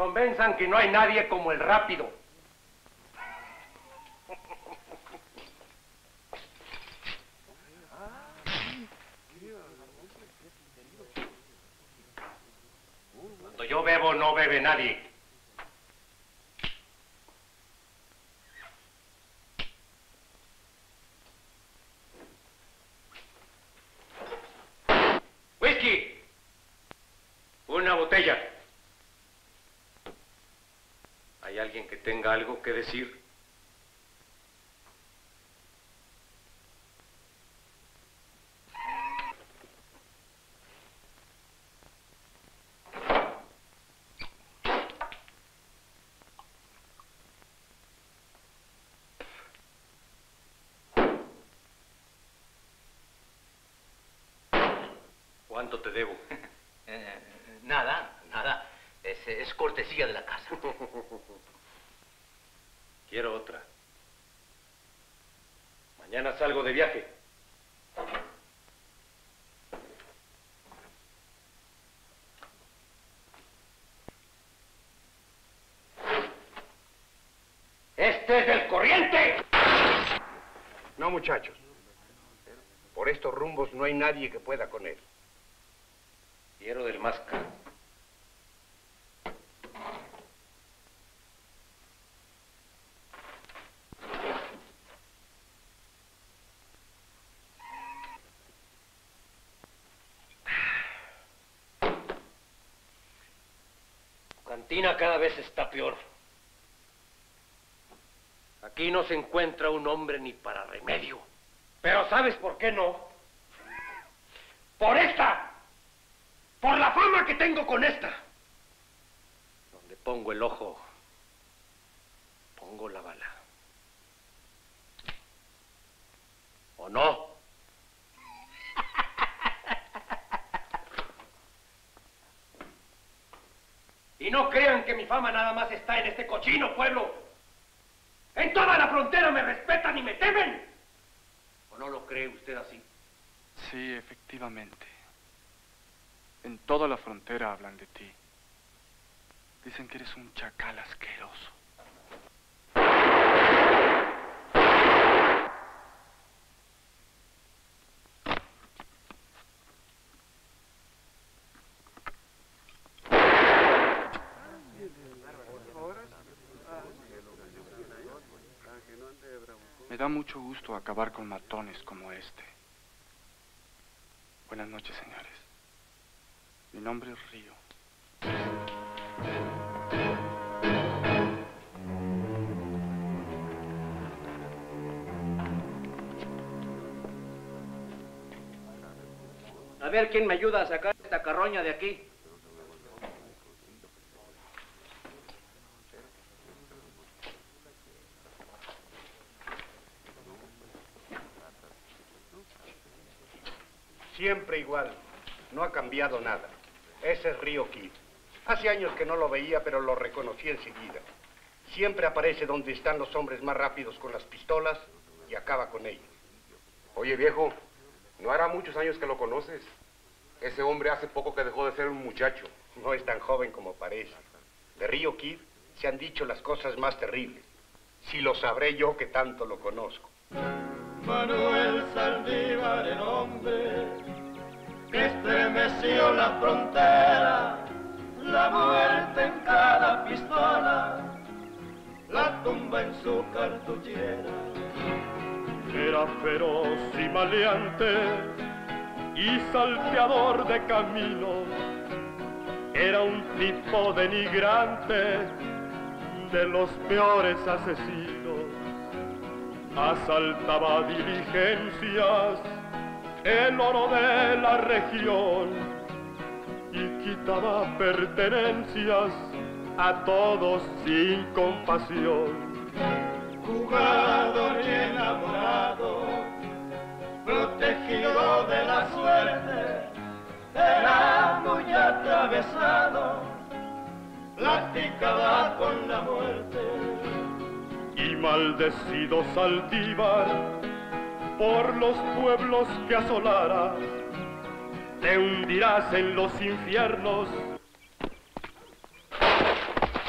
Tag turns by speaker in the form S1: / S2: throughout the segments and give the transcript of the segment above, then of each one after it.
S1: convenzan que no hay nadie como el rápido. Cuando yo bebo, no bebe nadie. ¡Whisky! Una botella. ¿Hay alguien que tenga algo que decir? ¿Cuánto te debo?
S2: Nada. Es cortesía de la casa.
S1: Quiero otra. Mañana salgo de viaje. ¡Este es del corriente!
S3: No, muchachos. Por estos rumbos no hay nadie que pueda con él.
S1: Quiero del más caro. Tu cantina cada vez está peor. Aquí no se encuentra un hombre ni para remedio. Pero ¿sabes por qué no? ¡Por esta! ¡Por la fama que tengo con esta! Donde pongo el ojo, pongo la bala. ¿O no? Y no crean que mi fama nada más está en este cochino pueblo. En toda la frontera me respetan y me temen. ¿O no lo cree usted así?
S4: Sí, efectivamente. En toda la frontera hablan de ti. Dicen que eres un chacal asqueroso. Me da mucho gusto acabar con matones como este. Buenas noches, señores. Mi nombre es Río.
S2: A ver quién me ayuda a sacar esta carroña de aquí.
S3: Siempre igual. No ha cambiado nada. Ese es Río Kid. Hace años que no lo veía, pero lo reconocí enseguida. Siempre aparece donde están los hombres más rápidos con las pistolas y acaba con ellos.
S5: Oye, viejo, no hará muchos años que lo conoces. Ese hombre hace poco que dejó de ser un muchacho.
S3: No es tan joven como parece. De Río Kid se han dicho las cosas más terribles. Si lo sabré yo que tanto lo conozco.
S6: Manuel Saldívar, el hombre que estremeció la frontera, la muerte en cada pistola, la tumba en su cartuchera.
S7: Era feroz y maleante y salteador de caminos, era un tipo denigrante, de los peores asesinos. Asaltaba diligencias, el oro de la región, y quitaba pertenencias a todos sin compasión.
S6: Jugador y enamorado, protegido de la suerte, era muy atravesado, platicaba con la muerte.
S7: Y maldecido Saldívar por los pueblos que asolara, te hundirás en los infiernos.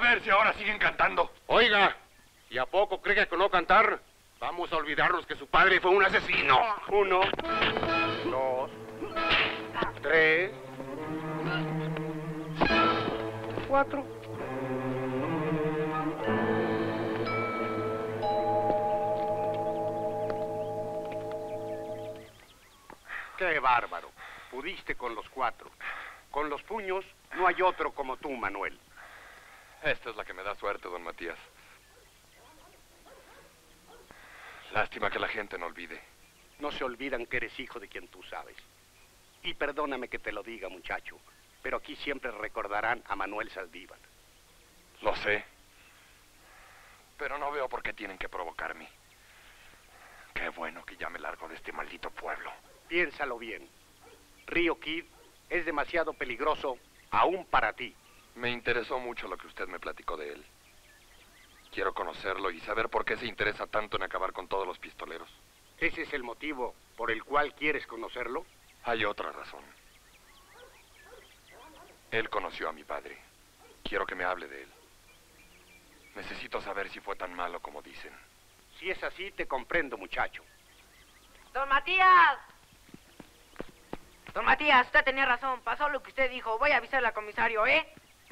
S1: ver si ahora siguen cantando.
S5: Oiga, ¿y a poco cree que con no cantar vamos a olvidarnos que su padre fue un asesino?
S3: 1, 2, 3, 4. ¡Qué bárbaro! Pudiste con los 4. Con los puños no hay otro como tú, Manuel.
S1: Esta es la que me da suerte, don Matías. Lástima que la gente no olvide.
S3: No se olvidan que eres hijo de quien tú sabes. Y perdóname que te lo diga, muchacho, pero aquí siempre recordarán a Manuel Saldívar.
S1: Lo sé. Pero no veo por qué tienen que provocarme. Qué bueno que ya me largo de este maldito pueblo.
S3: Piénsalo bien. Río Kid es demasiado peligroso aún para ti.
S1: Me interesó mucho lo que usted me platicó de él. Quiero conocerlo y saber por qué se interesa tanto en acabar con todos los pistoleros.
S3: ¿Ese es el motivo por el cual quieres conocerlo?
S1: Hay otra razón. Él conoció a mi padre. Quiero que me hable de él. Necesito saber si fue tan malo como dicen.
S3: Si es así, te comprendo, muchacho.
S8: ¡Don Matías! Don Matías, usted tenía razón. Pasó lo que usted dijo. Voy a avisarle al comisario, ¿eh?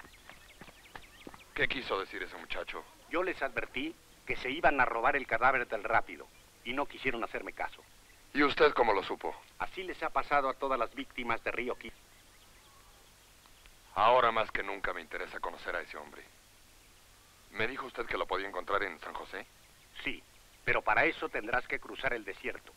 S1: ¿Qué quiso decir ese muchacho?
S3: Yo les advertí que se iban a robar el cadáver del Rápido y no quisieron hacerme caso.
S1: ¿Y usted cómo lo supo?
S3: Así les ha pasado a todas las víctimas de Río Kid.
S1: Ahora más que nunca me interesa conocer a ese hombre. ¿Me dijo usted que lo podía encontrar en San José?
S3: Sí, pero para eso tendrás que cruzar el desierto.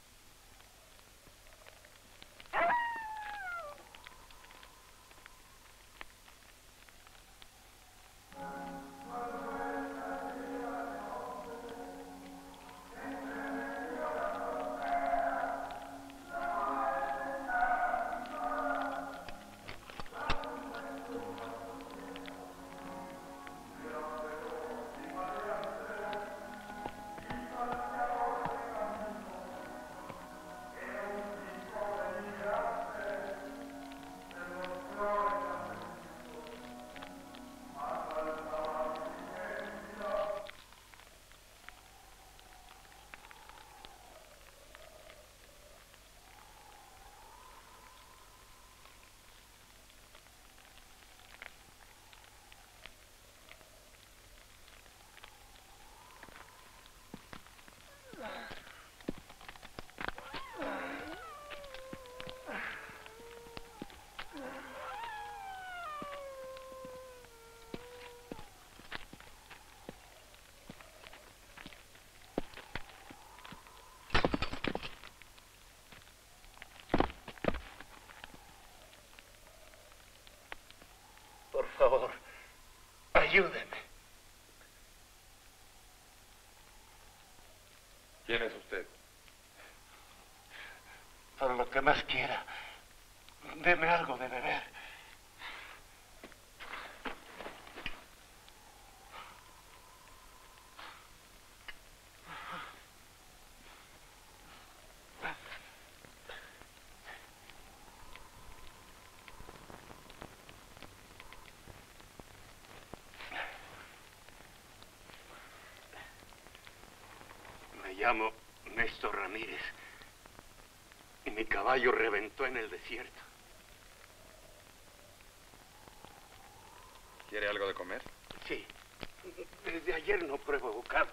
S3: Por favor, ayúdeme.
S1: ¿Quién es usted?
S3: Por lo que más quiera, deme algo de beber. Me llamo Néstor Ramírez y mi caballo reventó en el desierto.
S1: ¿Quiere algo de comer?
S3: Sí, desde ayer no pruebo bocado.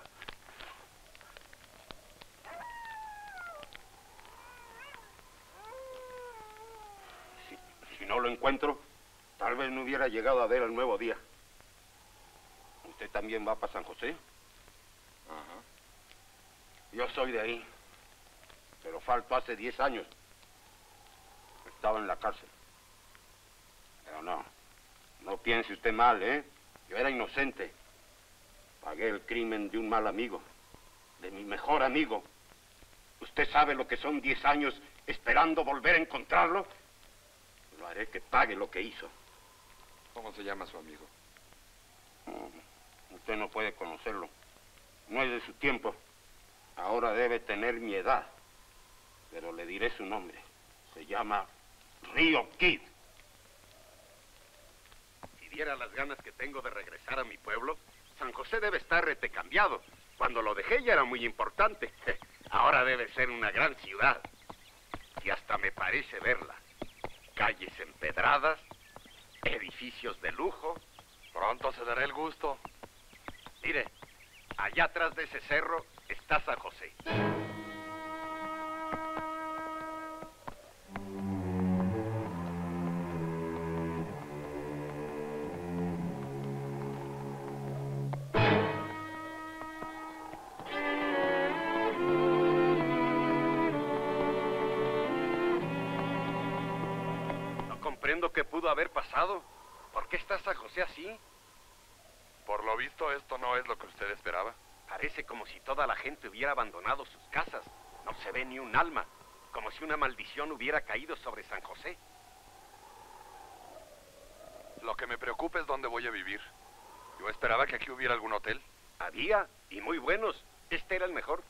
S3: Si no lo encuentro, tal vez no hubiera llegado a ver el nuevo día. ¿Usted también va para San José?
S1: Ajá.
S3: Yo soy de ahí, pero faltó hace 10 años. Estaba en la cárcel. Pero no piense usted mal, ¿eh? Yo era inocente. Pagué el crimen de un mal amigo, de mi mejor amigo. ¿Usted sabe lo que son 10 años esperando volver a encontrarlo? Lo haré que pague lo que hizo.
S1: ¿Cómo se llama su amigo?
S3: Usted no puede conocerlo. No es de su tiempo. Ahora debe tener mi edad. Pero le diré su nombre. Se llama Río Kid. Si viera las ganas que tengo de regresar a mi pueblo, San José debe estar retecambiado. Cuando lo dejé ya era muy importante. Ahora debe ser una gran ciudad. Y hasta me parece verla. Calles empedradas, edificios de lujo.
S5: Pronto se dará el gusto.
S3: Mire, allá atrás de ese cerro está San José. No comprendo qué pudo haber pasado. ¿Por qué está San José así?
S5: Por lo visto, esto no es lo que usted esperaba.
S3: Parece como si toda la gente hubiera abandonado sus casas. No se ve ni un alma. Como si una maldición hubiera caído sobre San José.
S5: Lo que me preocupa es dónde voy a vivir. Yo esperaba que aquí hubiera algún hotel.
S3: Había, y muy buenos. Este era el mejor.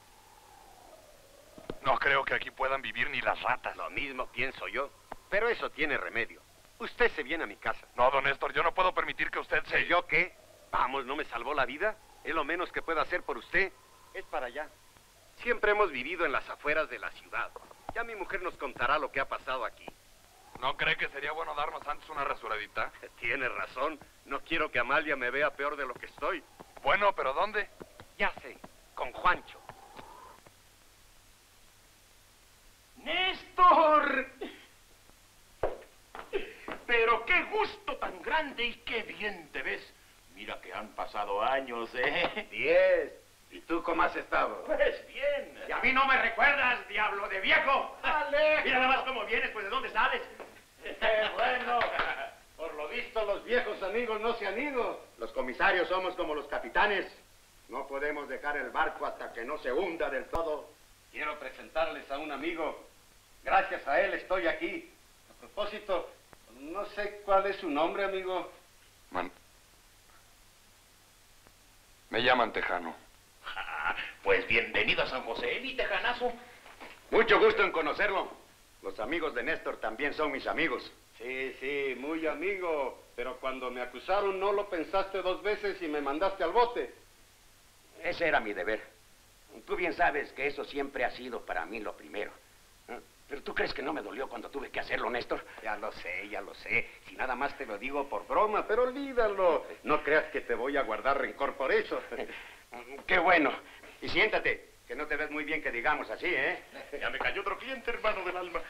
S5: No creo que aquí puedan vivir ni las ratas.
S3: Lo mismo pienso yo. Pero eso tiene remedio. Usted se viene a mi casa.
S5: No, don Néstor, yo no puedo permitir que usted se...
S3: ¿Y yo qué? Vamos, ¿no me salvó la vida? Es lo menos que puedo hacer por usted. Es para allá. Siempre hemos vivido en las afueras de la ciudad. Ya mi mujer nos contará lo que ha pasado aquí.
S5: ¿No cree que sería bueno darnos antes una rasuradita?
S3: Tiene razón. No quiero que Amalia me vea peor de lo que estoy.
S5: Bueno, ¿pero dónde?
S3: Ya sé, con Juancho.
S1: ¡Néstor! Pero qué gusto tan grande y qué bien te ves. Mira que han pasado años, ¿eh?
S3: 10. ¿Y tú cómo has estado?
S1: Pues bien. Y a mí no me recuerdas, diablo de viejo. ¡Ale! Mira nada más cómo vienes, pues ¿de dónde sales?
S3: Bueno, por lo visto los viejos amigos no se han ido. Los comisarios somos como los capitanes. No podemos dejar el barco hasta que no se hunda del todo. Quiero presentarles a un amigo. Gracias a él estoy aquí. A propósito, no sé cuál es su nombre, amigo.
S5: Me llaman Tejano.
S1: Pues bienvenido a San José, mi tejanazo.
S3: Mucho gusto en conocerlo. Los amigos de Néstor también son mis amigos. Sí, sí, muy amigo. Pero cuando me acusaron no lo pensaste 2 veces y me mandaste al bote. Ese era mi deber. Tú bien sabes que eso siempre ha sido para mí lo primero. ¿Pero tú crees que no me dolió cuando tuve que hacerlo, Néstor? Ya lo sé, ya lo sé. Si nada más te lo digo por broma, pero olvídalo. No creas que te voy a guardar rencor por eso. Qué bueno. Y siéntate, que no te ves muy bien que digamos así, ¿eh?
S1: Ya me cayó otro cliente, hermano del alma.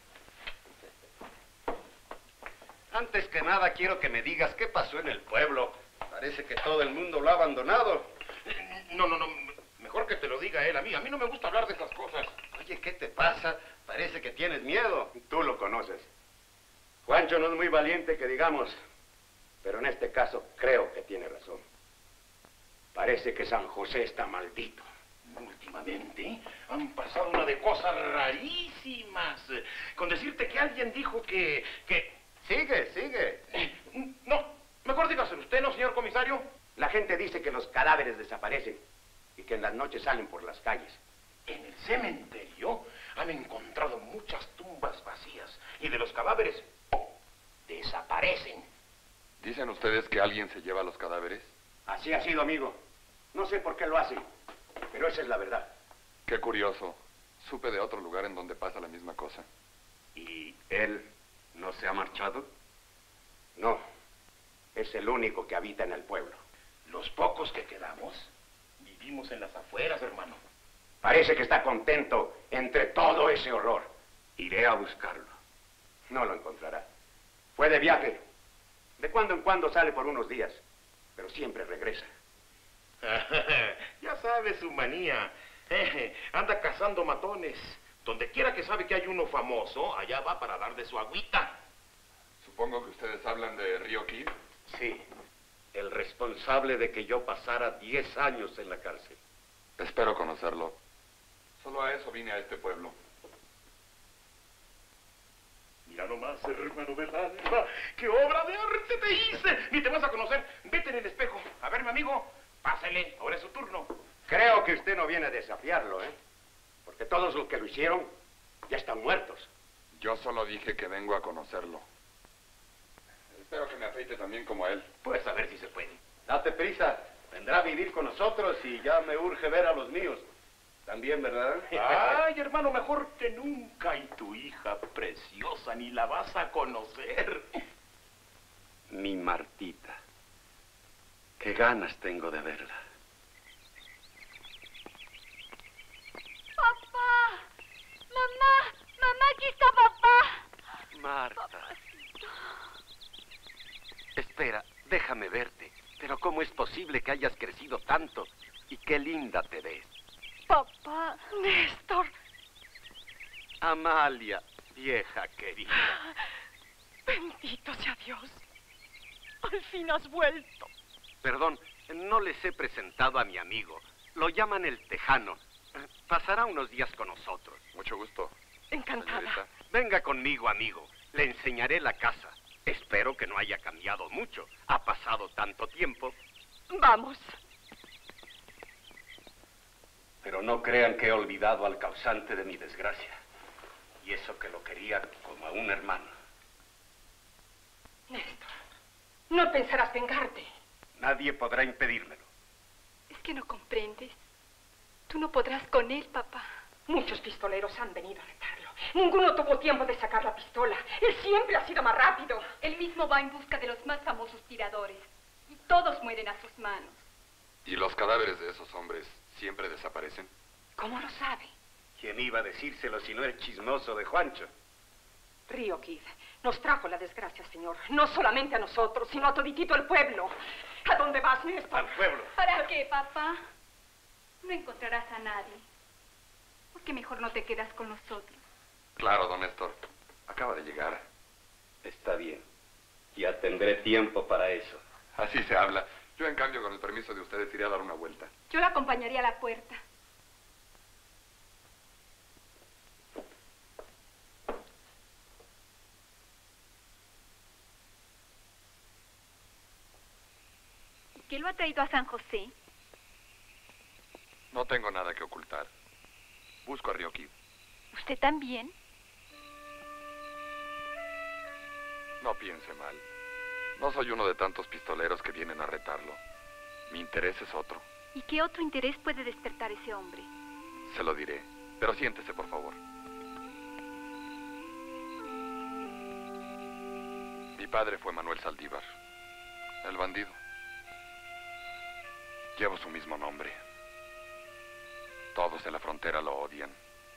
S3: Antes que nada quiero que me digas qué pasó en el pueblo. Parece que todo el mundo lo ha abandonado.
S1: No. Mejor que te lo diga él a mí. A mí no me gusta hablar de esas cosas.
S3: Oye, ¿qué te pasa? Parece que tienes miedo. Tú lo conoces. Juancho no es muy valiente que digamos, pero en este caso creo que tiene razón. Parece que San José está maldito.
S1: Últimamente han pasado una de cosas rarísimas. Con decirte que alguien dijo que...
S3: Sigue.
S1: No, mejor dígaselo usted, ¿no, señor comisario?
S3: La gente dice que los cadáveres desaparecen y que en las noches salen por las calles.
S1: En el cementerio han encontrado muchas tumbas vacías y de los cadáveres desaparecen.
S5: ¿Dicen ustedes que alguien se lleva los cadáveres?
S3: Así ha sido, amigo. No sé por qué lo hacen, pero esa es la verdad.
S5: Qué curioso. Supe de otro lugar en donde pasa la misma cosa.
S3: ¿Y él no se ha marchado? No. Es el único que habita en el pueblo.
S1: Los pocos que quedamos vivimos en las afueras, hermano.
S3: Parece que está contento entre todo ese horror. Iré a buscarlo. No lo encontrará. Fue de viaje. De cuando en cuando sale por unos días, pero siempre regresa.
S1: Ya sabes su manía. Anda cazando matones. Donde quiera que sabe que hay uno famoso, allá va para dar de su agüita.
S5: Supongo que ustedes hablan de Río Kid.
S3: Sí, el responsable de que yo pasara 10 años en la cárcel.
S5: Espero conocerlo. Solo a eso vine a este pueblo.
S1: Mira nomás, hermano del alma, qué obra de arte te hice. Ni te vas a conocer. Vete en el espejo. A ver, mi amigo, pásale, ahora es su turno.
S3: Creo que usted no viene a desafiarlo, ¿eh? Porque todos los que lo hicieron ya están muertos.
S5: Yo solo dije que vengo a conocerlo. Espero que me afeite también como a él.
S2: Pues a ver si se puede.
S3: Date prisa. Vendrá a vivir con nosotros y ya me urge ver a los míos. También, ¿verdad?
S9: Ay, hermano, mejor que nunca. Y tu hija preciosa, ni la vas a conocer.
S3: Mi Martita. Qué ganas tengo de verla.
S10: ¡Papá! ¡Mamá! ¡Mamá, aquí está papá!
S11: Marta.
S10: Papacito.
S11: Espera, déjame verte. Pero ¿cómo es posible que hayas crecido tanto? Y qué linda te ves.
S10: Papá. Néstor.
S11: Amalia, vieja querida.
S10: Bendito sea Dios. Al fin has vuelto.
S11: Perdón, no les he presentado a mi amigo. Lo llaman el Tejano. Pasará unos días con nosotros.
S5: Mucho gusto.
S10: Encantada.
S5: Señorita.
S11: Venga conmigo, amigo. Le enseñaré la casa. Espero que no haya cambiado mucho. Ha pasado tanto tiempo.
S10: Vamos.
S3: Pero no crean que he olvidado al causante de mi desgracia. Y eso que lo quería como a un hermano.
S12: Néstor, no pensarás vengarte.
S3: Nadie podrá impedírmelo.
S10: Es que no comprendes. Tú no podrás con él, papá.
S12: Muchos pistoleros han venido a retarlo. Ninguno tuvo tiempo de sacar la pistola. Él siempre ha sido más rápido.
S10: Él mismo va en busca de los más famosos tiradores. Y todos mueren a sus manos.
S5: ¿Y los cadáveres de esos hombres siempre desaparecen?
S12: ¿Cómo lo sabe?
S3: ¿Quién iba a decírselo si no el chismoso de Juancho?
S12: Río Kid nos trajo la desgracia, señor. No solamente a nosotros, sino a toditito el pueblo. ¿A dónde vas, Néstor?
S3: Al pueblo.
S10: ¿Para qué, papá? No encontrarás a nadie. ¿Por qué mejor no te quedas con nosotros?
S5: Claro, don Néstor. Acaba de llegar.
S3: Está bien. Ya tendré tiempo para eso.
S5: Así se habla. Yo, en cambio, con el permiso de ustedes, iré a dar una vuelta.
S10: Yo la acompañaría a la puerta. ¿Qué lo ha traído a San José?
S5: No tengo nada que ocultar. Busco a Río Kid.
S10: ¿Usted también?
S5: No piense mal. No soy uno de tantos pistoleros que vienen a retarlo. Mi interés es otro.
S10: ¿Y qué otro interés puede despertar ese hombre?
S5: Se lo diré. Pero siéntese, por favor. Mi padre fue Manuel Saldívar, el bandido. Llevo su mismo nombre. Todos en la frontera lo odian.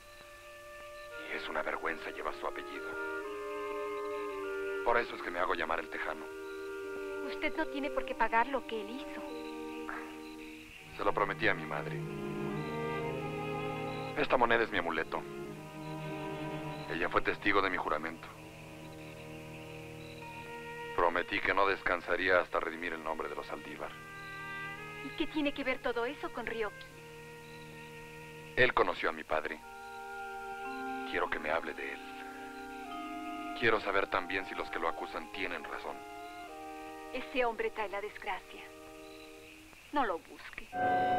S5: Y es una vergüenza llevar su apellido. Por eso es que me hago llamar el Tejano.
S10: Usted no tiene por qué pagar lo que él hizo.
S5: Se lo prometí a mi madre. Esta moneda es mi amuleto. Ella fue testigo de mi juramento. Prometí que no descansaría hasta redimir el nombre de los Saldívar.
S10: ¿Y qué tiene que ver todo eso con Ryoki?
S5: Él conoció a mi padre. Quiero que me hable de él. Quiero saber también si los que lo acusan tienen razón.
S10: Ese hombre trae la desgracia. No lo busque.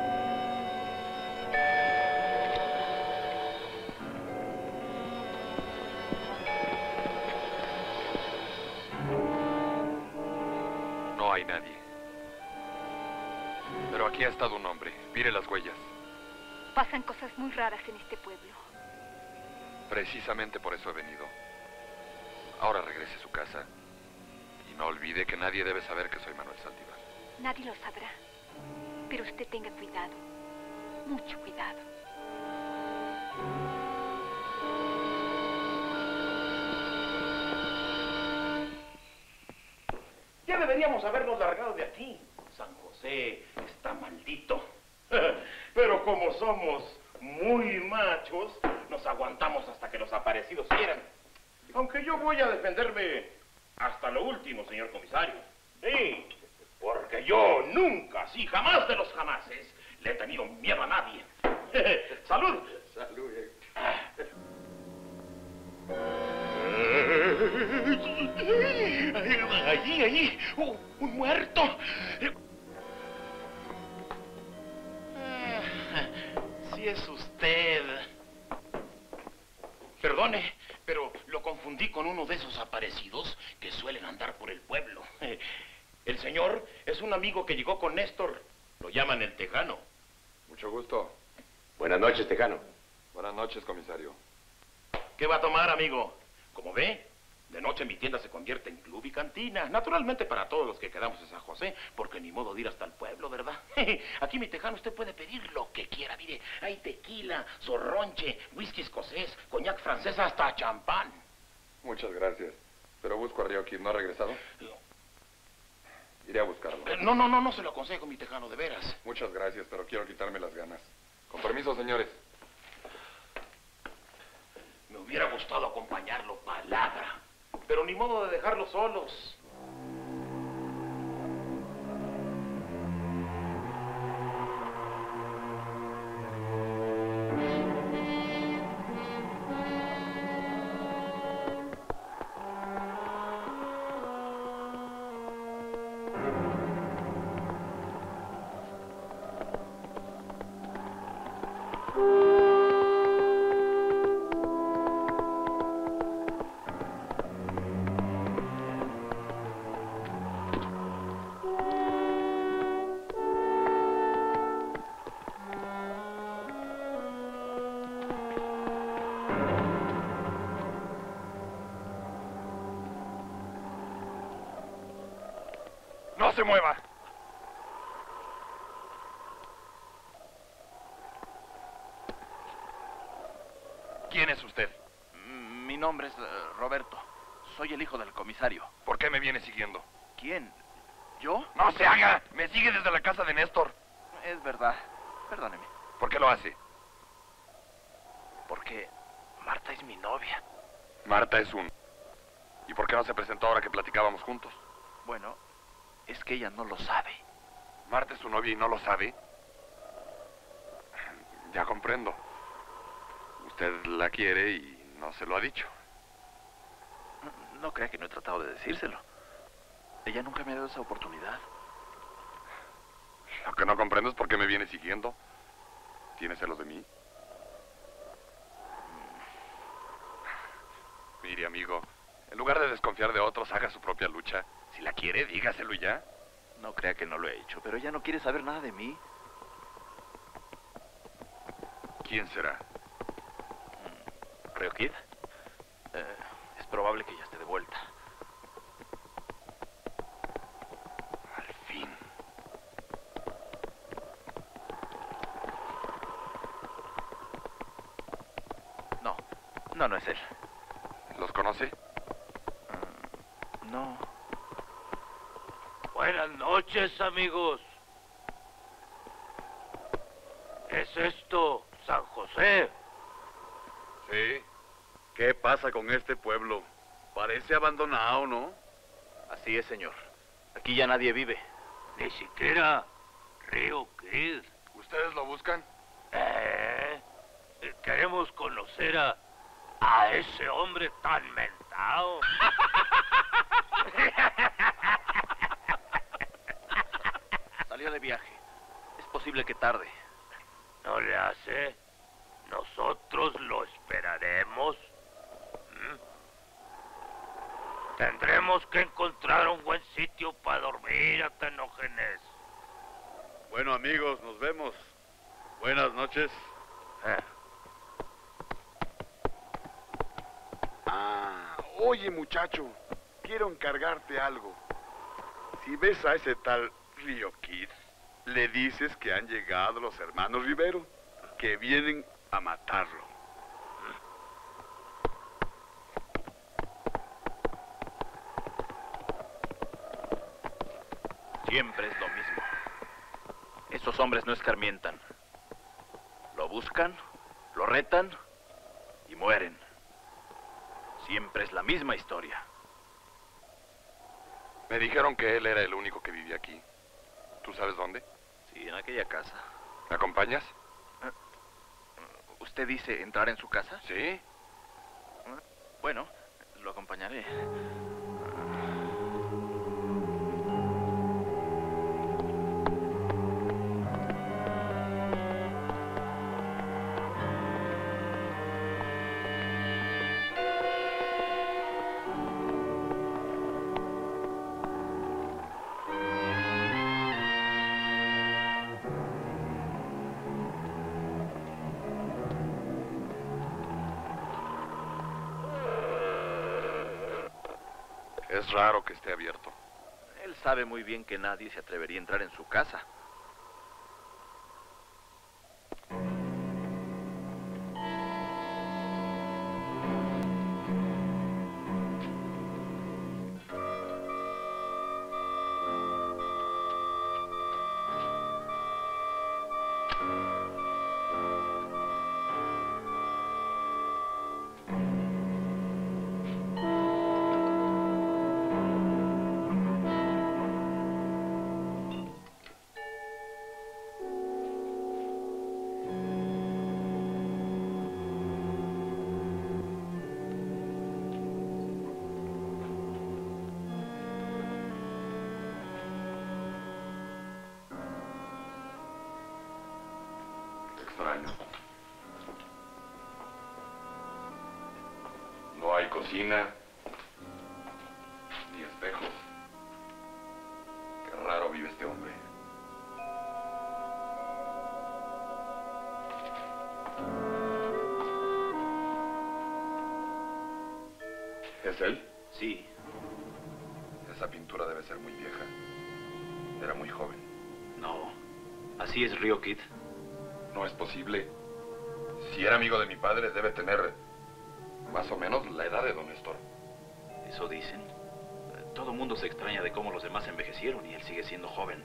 S5: No hay nadie. Pero aquí ha estado un hombre. Mire las huellas.
S10: Pasan cosas muy raras en este pueblo.
S5: Precisamente por eso he venido. Ahora regrese a su casa. Y no olvide que nadie debe saber que soy Manuel Saldívar.
S10: Nadie lo sabrá. Pero usted tenga cuidado. Mucho cuidado.
S9: Ya deberíamos habernos largado de aquí. San José está maldito. Pero como somos muy machos, nos aguantamos hasta que los aparecidos quieran. Aunque yo voy a defenderme hasta lo último, señor comisario. Sí, porque yo nunca, sí, jamás de los jamases, le he tenido miedo a nadie. ¡Salud!
S5: Salud.
S9: Allí, un muerto. Si es usted. Perdone, pero lo confundí. confundí con uno de esos aparecidos que suelen andar por el pueblo. El señor es un amigo que llegó con Néstor. Lo llaman el Tejano.
S5: Mucho gusto.
S13: Buenas noches, Tejano.
S5: Buenas noches, comisario.
S9: ¿Qué va a tomar, amigo? Como ve, de noche mi tienda se convierte en club y cantina. Naturalmente para todos los que quedamos en San José, porque ni modo de ir hasta el pueblo, ¿verdad? Aquí, mi Tejano, usted puede pedir lo que quiera. Mire, hay tequila, zorronche, whisky escocés, coñac francés, hasta champán.
S5: Muchas gracias. Pero busco a Río Kid, ¿no ha regresado? Iré a buscarlo.
S9: No se lo aconsejo, mi Tejano, de veras.
S5: Muchas gracias, pero quiero quitarme las ganas. Con permiso, señores.
S9: Me hubiera gustado acompañarlo, palabra. Pero ni modo de dejarlos solos.
S5: ¡No se mueva! ¿Quién es usted?
S2: Mi nombre es Roberto. Soy el hijo del comisario.
S5: ¿Por qué me viene siguiendo?
S2: ¿Quién? ¿Yo?
S5: ¡No se haga! Me sigue desde la casa de Néstor.
S2: Es verdad. Perdóneme.
S5: ¿Por qué lo hace?
S2: Porque Marta es mi novia.
S5: Marta es un... ¿Y por qué no se presentó ahora que platicábamos juntos?
S2: Bueno, es que ella no lo sabe.
S5: ¿Marta es su novia y no lo sabe? Ya comprendo. Usted la quiere y no se lo ha dicho.
S2: No crea que no he tratado de decírselo. Ella nunca me ha dado esa oportunidad.
S5: Lo que no comprendo es por qué me viene siguiendo. ¿Tiene celos de mí? Mire, amigo, en lugar de desconfiar de otros, haga su propia lucha. Si la quiere, dígaselo y ya.
S2: No crea que no lo he hecho, pero ella no quiere saber nada de mí.
S5: ¿Quién será?
S2: ¿Río Kid? Es probable que ya esté de vuelta.
S5: Al fin.
S2: No es él.
S5: ¿Los conoce?
S2: No.
S1: Buenas noches, amigos. ¿Es esto San José?
S14: Sí. ¿Qué pasa con este pueblo? Parece abandonado, ¿no?
S2: Así es, señor. Aquí ya nadie vive.
S1: Ni siquiera Río Kid.
S5: ¿Ustedes lo buscan?
S1: Queremos conocer a ese hombre tan mentado.
S2: Salió de viaje. Es posible que tarde.
S1: ¿No le hace? Nosotros lo esperaremos. Tendremos que encontrar un buen sitio para dormir, Atenógenes.
S14: Bueno, amigos, nos vemos. Buenas noches.
S15: Oye, muchacho, quiero encargarte algo. Si ves a ese tal Río Kid, le dices que han llegado los hermanos Rivero, que vienen a matarlo.
S2: Siempre es lo mismo. Esos hombres no escarmientan. Lo buscan, lo retan y mueren. Siempre es la misma historia.
S5: Me dijeron que él era el único que vivía aquí. ¿Tú sabes dónde?
S2: Sí, en aquella casa.
S5: ¿Me acompañas?
S2: ¿Usted dice entrar en su casa?
S5: Sí.
S2: Bueno, lo acompañaré.
S5: Es raro que esté abierto.
S2: Él sabe muy bien que nadie se atrevería a entrar en su casa.
S5: Extraño. No hay cocina, ni espejos. Qué raro vive este hombre. ¿Es él?
S2: Sí.
S5: Esa pintura debe ser muy vieja. Era muy joven.
S2: No. Así es Río Kid.
S5: No es posible. Si era amigo de mi padre, debe tener más o menos la edad de don Néstor.
S2: Eso dicen. Todo mundo se extraña de cómo los demás envejecieron y él sigue siendo joven.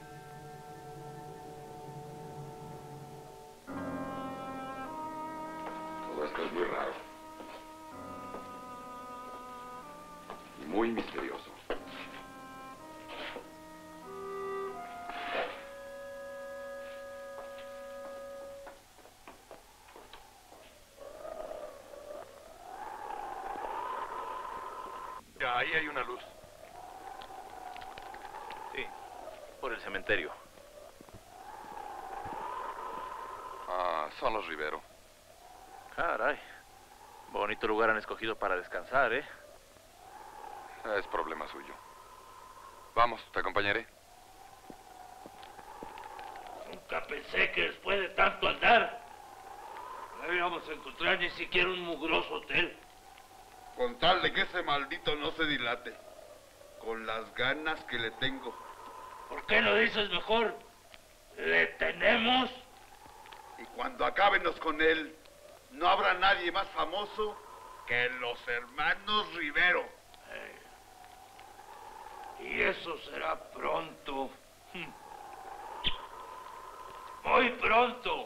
S5: Todo esto es muy raro. Y muy misterioso.
S9: Ahí hay una luz.
S2: Sí, por el cementerio.
S5: Ah, son los Rivero.
S2: Caray. Bonito lugar han escogido para descansar, ¿eh?
S5: Es problema suyo. Vamos, te acompañaré.
S6: Nunca pensé que después de tanto andar no íbamos a encontrar ni siquiera un mugroso hotel.
S15: Con tal de que ese maldito no se dilate. Con las ganas que le tengo.
S6: ¿Por qué no dices mejor? ¿Le tenemos?
S15: Y cuando acábenos con él, no habrá nadie más famoso que los hermanos Rivero.
S6: Y eso será pronto. Muy pronto.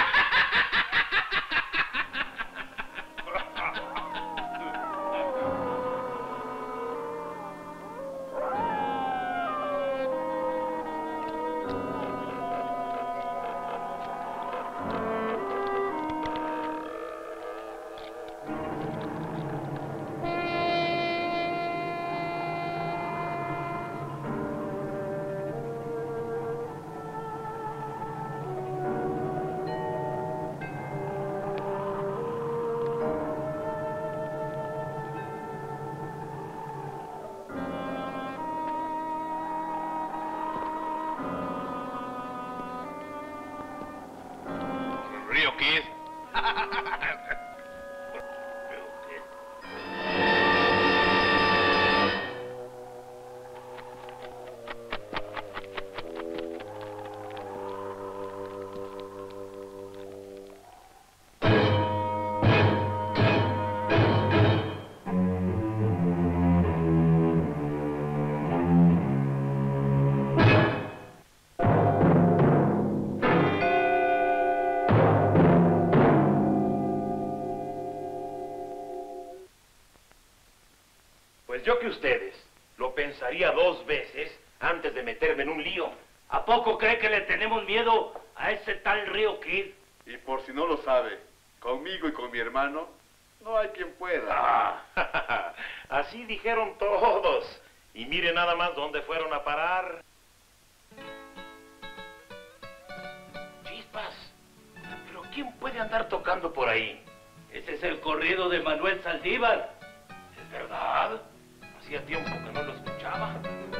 S9: Río Kid.
S1: Pues yo que ustedes lo pensaría 2 veces antes de meterme en un lío.
S6: ¿A poco cree que le tenemos miedo a ese tal Río Kid?
S15: Y por si no lo sabe, conmigo y con mi hermano, no hay quien pueda.
S9: Ah, así dijeron todos. Y mire nada más dónde fueron a parar.
S1: Chispas, pero ¿quién puede andar tocando por ahí?
S6: Ese es el corrido de Manuel Saldívar.
S1: ¿Es verdad? Hacía tiempo que no lo escuchaba.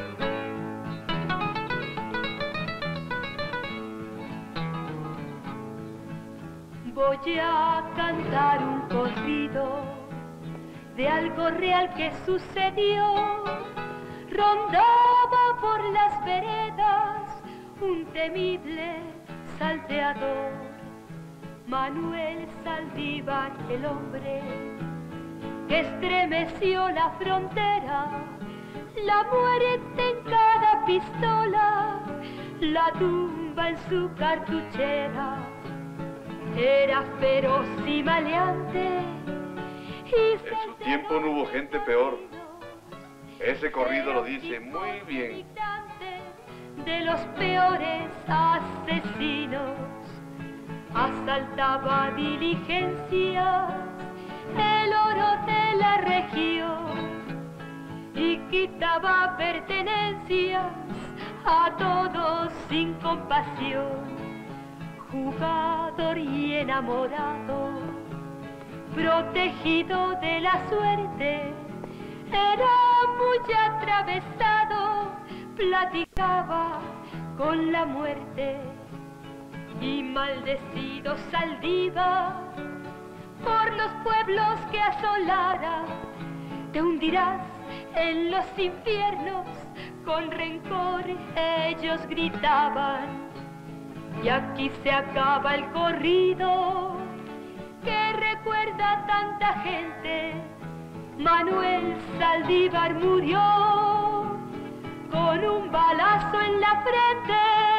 S16: Voy a cantar un corrido de algo real que sucedió. rondaba por las veredas un temible salteador. Manuel Saldívar, el hombre que estremeció la frontera, la muerte en cada pistola, la tumba en su cartuchera. Era feroz y maleante.
S14: En su tiempo no hubo gente peor. Ese corrido lo dice muy bien.
S16: De los peores asesinos, asaltaba diligencias, el oro de la región, y quitaba pertenencias a todos sin compasión. Jugador y enamorado, protegido de la suerte, era muy atravesado, platicaba con la muerte. Y maldecido Saldívar por los pueblos que asolara, te hundirás en los infiernos, con rencor ellos gritaban. Y aquí se acaba el corrido que recuerda a tanta gente. Manuel Saldívar murió con un balazo en la frente.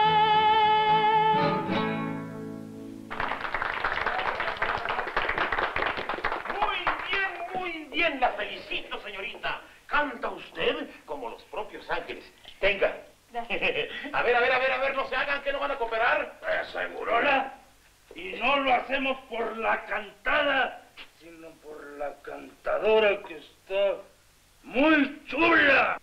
S9: Muy bien, la felicito, señorita. Canta usted como los propios ángeles. Tenga. A ver, no se hagan, que no van a cooperar.
S6: ¿Segurola? Y no lo hacemos por la cantada, sino por la cantadora, que está muy chula.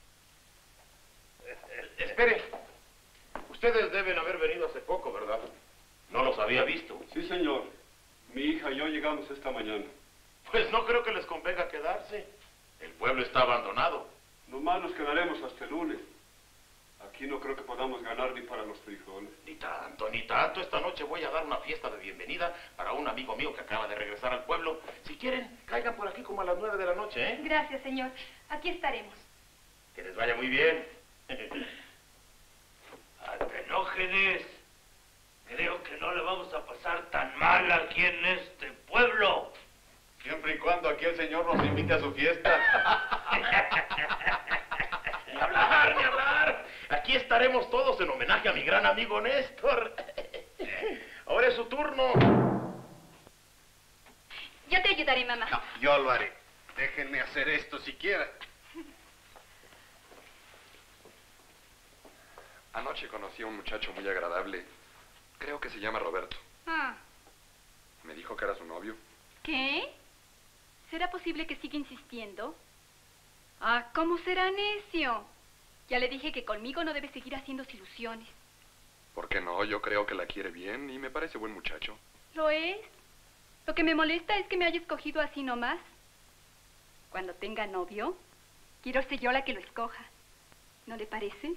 S9: Espere. Ustedes deben haber venido hace poco, ¿verdad? No los había visto.
S17: Sí, señor. Mi hija y yo llegamos esta mañana.
S9: Pues no creo que les convenga quedarse. El pueblo está abandonado.
S17: Nomás nos quedaremos hasta el lunes. Aquí no creo que podamos ganar ni para los frijoles.
S9: Ni tanto, ni tanto. Esta noche voy a dar una fiesta de bienvenida para un amigo mío que acaba de regresar al pueblo. Si quieren, caigan por aquí como a las 9 de la noche, ¿eh?
S10: Gracias, señor. Aquí estaremos.
S9: Que les vaya muy bien.
S6: Atenógenes, creo que no le vamos a pasar tan mal aquí en este pueblo.
S14: Siempre y cuando aquí el señor nos invite a su fiesta.
S9: Ni hablar, ni hablar. Aquí estaremos todos en homenaje a mi gran amigo Néstor. Ahora es su turno.
S10: Yo te ayudaré, mamá.
S11: No, yo lo haré. Déjenme hacer esto siquiera.
S5: Anoche conocí a un muchacho muy agradable. Creo que se llama Roberto.
S10: Ah.
S5: Me dijo que era su novio.
S10: ¿Qué? ¿Será posible que siga insistiendo? Ah, ¿cómo será necio? Ya le dije que conmigo no debe seguir haciéndose ilusiones.
S5: ¿Por qué no? Yo creo que la quiere bien y me parece buen muchacho.
S10: ¿Lo es? Lo que me molesta es que me haya escogido así nomás. Cuando tenga novio, quiero ser yo la que lo escoja. ¿No le parece?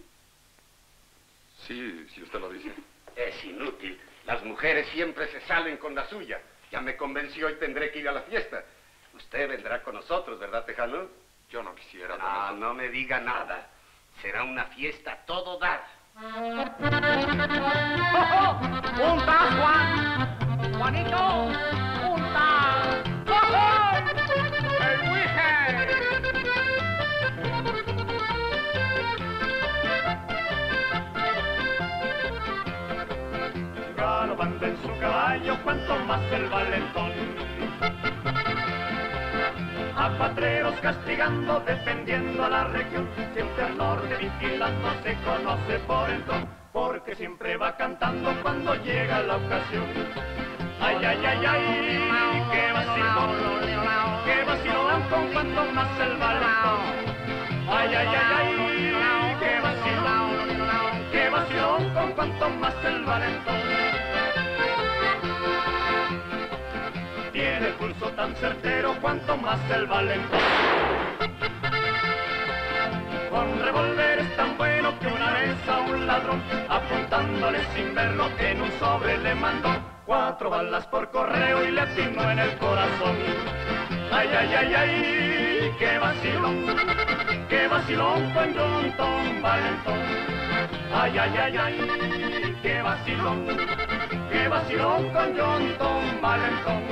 S5: Sí, si usted lo dice.
S11: Es inútil. Las mujeres siempre se salen con la suya. Ya me convenció y tendré que ir a la fiesta. Usted vendrá con nosotros, ¿verdad, Tejano?
S5: Yo no quisiera.
S11: No, no me diga nada. Será una fiesta a todo dar.
S18: ¡Junta, Juan! ¡Juanito! ¡Junta! ¡El
S7: Galopando en su caballo, cuanto más el valentón. A patreros castigando, defendiendo a la región. Siempre al norte vigilando, se conoce por el ton, porque siempre va cantando cuando llega la ocasión. Ay, ay, ay, ay, qué vacilón con cuanto más el valentón. Ay, ay, ay, ay, qué vacilón con cuanto más el valentón. Tiene el pulso tan certero cuanto más el valentón. Con revólveres tan bueno que una vez a un ladrón, apuntándole sin verlo, en un sobre le mandó 4 balas por correo y le atinó en el corazón. Ay, ay, ay, ay, qué vacilón con John Tom Valentón. Ay, ay, ay, ay, qué vacilón con John Tom Valentón.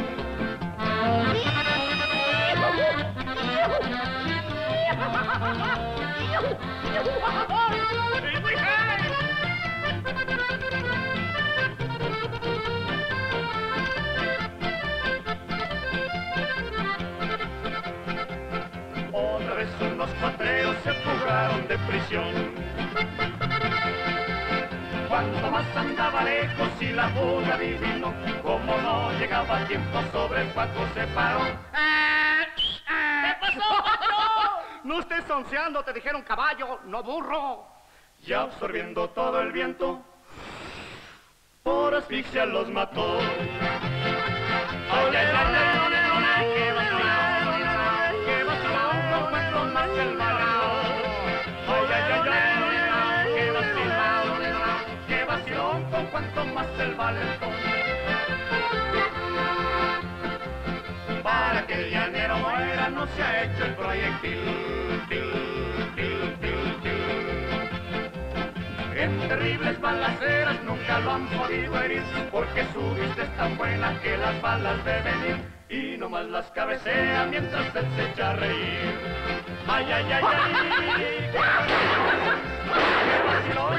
S7: Otra vez unos cuatreros se fugaron de prisión. Cuanto más andaba lejos y la fuga adivinó, como no llegaba a tiempo sobre el Paco se paró.
S18: ¿Qué pasó, Paco?
S7: No estés onceando, te dijeron caballo, no burro. Ya absorbiendo todo el viento, por asfixia los mató. Ay, ay, ay, ay, qué vacilón, no encuentro más el valor. Ay, ay, ay, ay, qué vacilón, con cuanto más el valentón. Para que el llanero muera no se ha hecho el proyectil. En terribles balaceras nunca lo han podido herir, porque su vista es tan buena que las balas deben ir, y nomás las cabecea mientras él se echa a reír. Ay, ay, ay, ay, qué vacilón,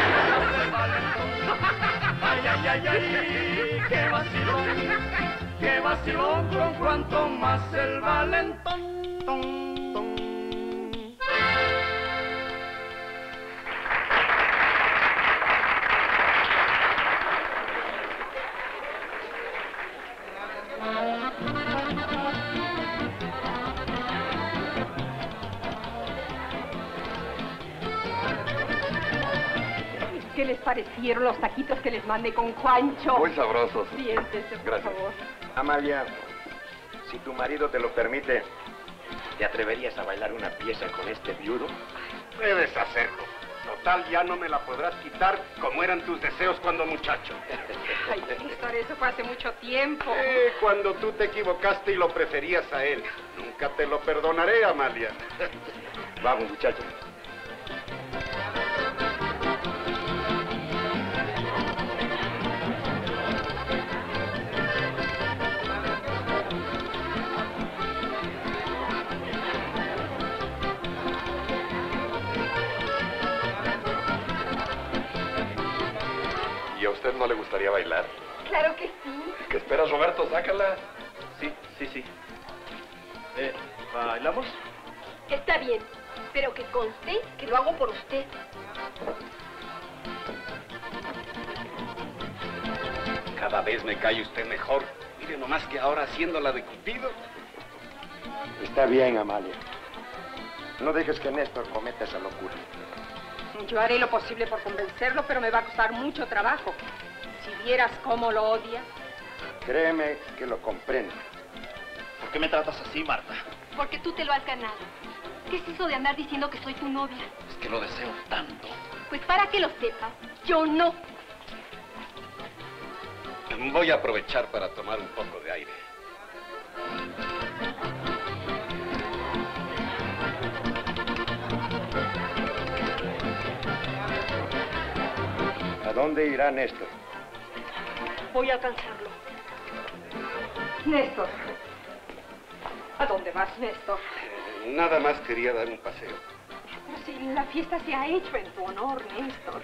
S7: ay, ay, ay, ay, qué vacilón con cuanto más el valentón.
S12: ¿Qué les parecieron los taquitos que les mandé con Juancho?
S13: Muy sabrosos.
S12: Siéntese, por
S13: Gracias.
S12: favor.
S13: Amalia, si tu marido te lo permite, ¿te atreverías a bailar una pieza con este viudo?
S3: Puedes hacerlo. Total, ya no me la podrás quitar como eran tus deseos cuando muchacho.
S12: Ay, Néstor, eso fue hace mucho tiempo.
S3: Cuando tú te equivocaste y lo preferías a él. Nunca te lo perdonaré, Amalia.
S13: Vamos, muchachos. ¿Y a usted no le gustaría bailar?
S10: Claro que sí.
S13: ¿Qué esperas, Roberto? Sácala.
S2: Sí. ¿Bailamos?
S10: Está bien, pero que conste que lo hago por usted.
S11: Cada vez me cae usted mejor. Mire nomás que ahora haciéndola de Cupido.
S13: Está bien, Amalia. No dejes que Néstor cometa esa locura.
S12: Yo haré lo posible por convencerlo, pero me va a costar mucho trabajo. Si vieras cómo lo odia.
S13: Créeme que lo comprendo.
S2: ¿Por qué me tratas así, Marta?
S10: Porque tú te lo has ganado. ¿Qué es eso de andar diciendo que soy tu novia?
S2: Es que lo deseo tanto.
S10: Pues para que lo sepas, yo no.
S11: Voy a aprovechar para tomar un poco de aire.
S13: ¿A dónde irá Néstor?
S10: Voy a alcanzarlo.
S12: Néstor. ¿A dónde vas, Néstor?
S3: Nada más quería dar un paseo.
S12: Pero si la fiesta se ha hecho en tu honor, Néstor.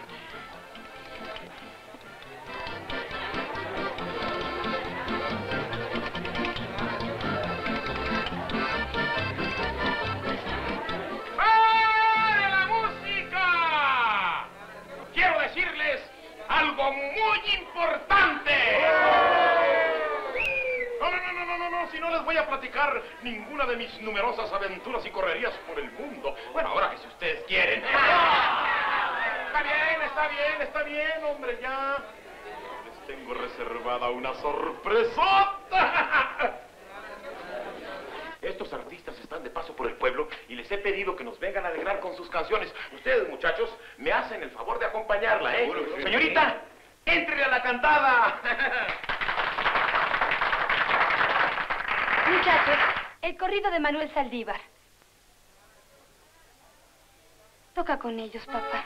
S9: ¡Para la música! Quiero decirles algo muy importante. No, si no les voy a platicar ninguna de mis numerosas aventuras y correrías por el mundo. Bueno, ahora que si ustedes quieren. Está bien, hombre, ya. Les tengo reservada una sorpresota. Estos artistas están de paso por el pueblo y les he pedido que nos vengan a alegrar con sus canciones. Ustedes, muchachos, me hacen el favor de acompañarla, ¿eh?
S3: Sí.
S9: Señorita, ¡éntrele a la cantada!
S10: Muchachos, el corrido de Manuel Saldívar. Toca con ellos, papá.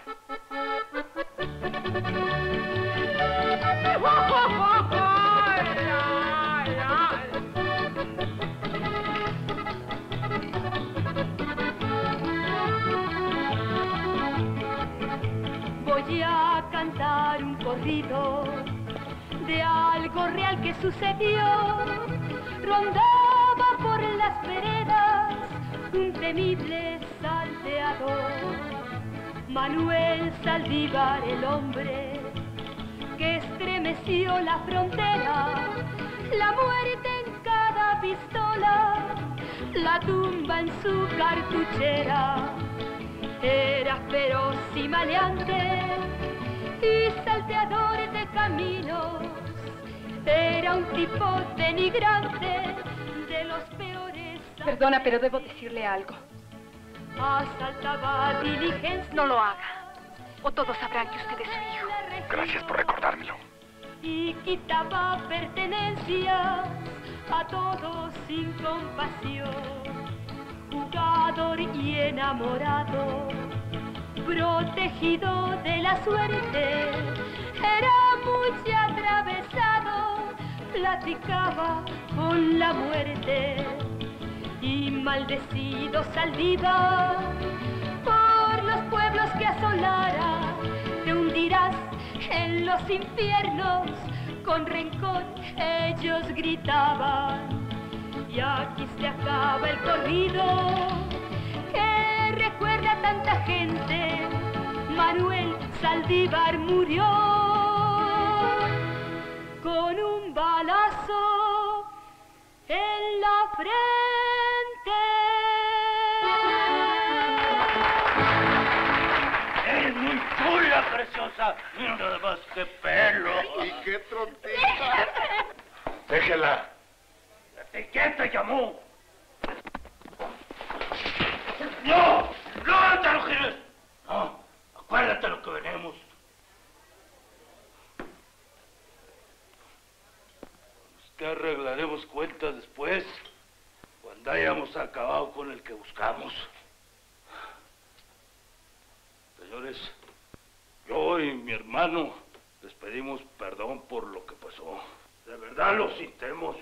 S16: Voy a cantar un corrido de algo real que sucedió. Rondaba por las veredas un temible salteador. Manuel Saldívar, el hombre que estremeció la frontera, la muerte en cada pistola, la tumba en su cartuchera. Era feroz y maleante y salteador de caminos. Era un tipo denigrante, de los peores.
S12: Perdona, pero debo decirle algo.
S16: Asaltaba diligencia.
S12: No lo haga, o todos sabrán que usted es su hijo.
S5: Gracias por recordármelo.
S16: Y quitaba pertenencias a todos sin compasión. Jugador y enamorado, protegido de la suerte, era muy atravesado, platicaba con la muerte. Y maldecido Saldívar por los pueblos que asolara, te hundirás en los infiernos, con rencor ellos gritaban. Y aquí se acaba el corrido que recuerda a tanta gente. Manuel Saldívar murió con un balazo en la frente.
S6: ¡Eres muy chula, preciosa! Nada más que pelo.
S15: ¿Y qué trompeta?
S6: Déjela. ¿Quién te llamó? ¡No! ¡No te lo gires! No, acuérdate lo que venimos. Que arreglaremos cuentas después, cuando hayamos acabado con el que buscamos. Señores, yo y mi hermano les pedimos perdón por lo que pasó. De verdad lo sintemos.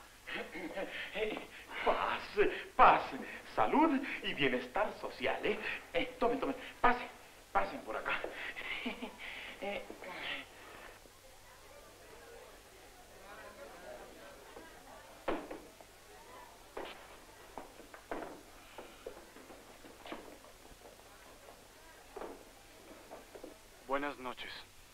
S9: Paz, paz, salud y bienestar social, ¿eh? Tomen, pasen por acá.
S4: Buenas noches.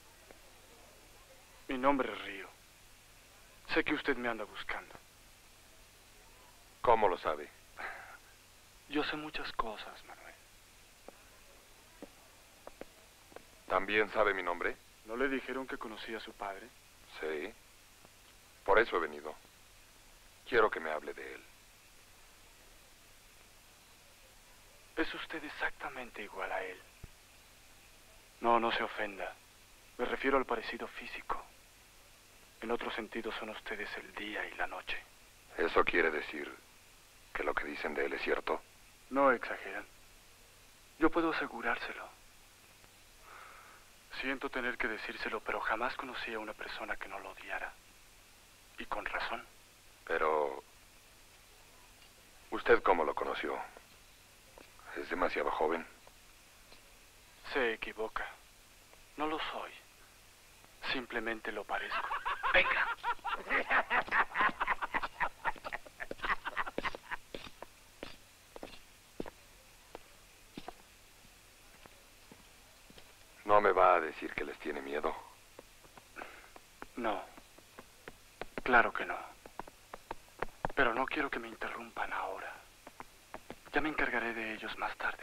S4: Mi nombre es Río. Sé que usted me anda buscando.
S5: ¿Cómo lo sabe?
S4: Yo sé muchas cosas, Manuel.
S5: ¿También sabe mi nombre?
S4: ¿No le dijeron que conocía a su padre?
S5: Sí. Por eso he venido. Quiero que me hable de él.
S4: Es usted exactamente igual a él. No se ofenda. Me refiero al parecido físico. En otro sentido son ustedes el día y la noche.
S5: ¿Eso quiere decir que lo que dicen de él es cierto?
S4: No exageran. Yo puedo asegurárselo. Siento tener que decírselo, pero jamás conocí a una persona que no lo odiara. Y con razón.
S5: Pero... ¿usted cómo lo conoció? ¿Es demasiado joven?
S4: Se equivoca. No lo soy. Simplemente lo parezco. Venga.
S5: ¿No me va a decir que les tiene miedo?
S4: No. Claro que no. Pero no quiero que me interrumpan ahora. Ya me encargaré de ellos más tarde.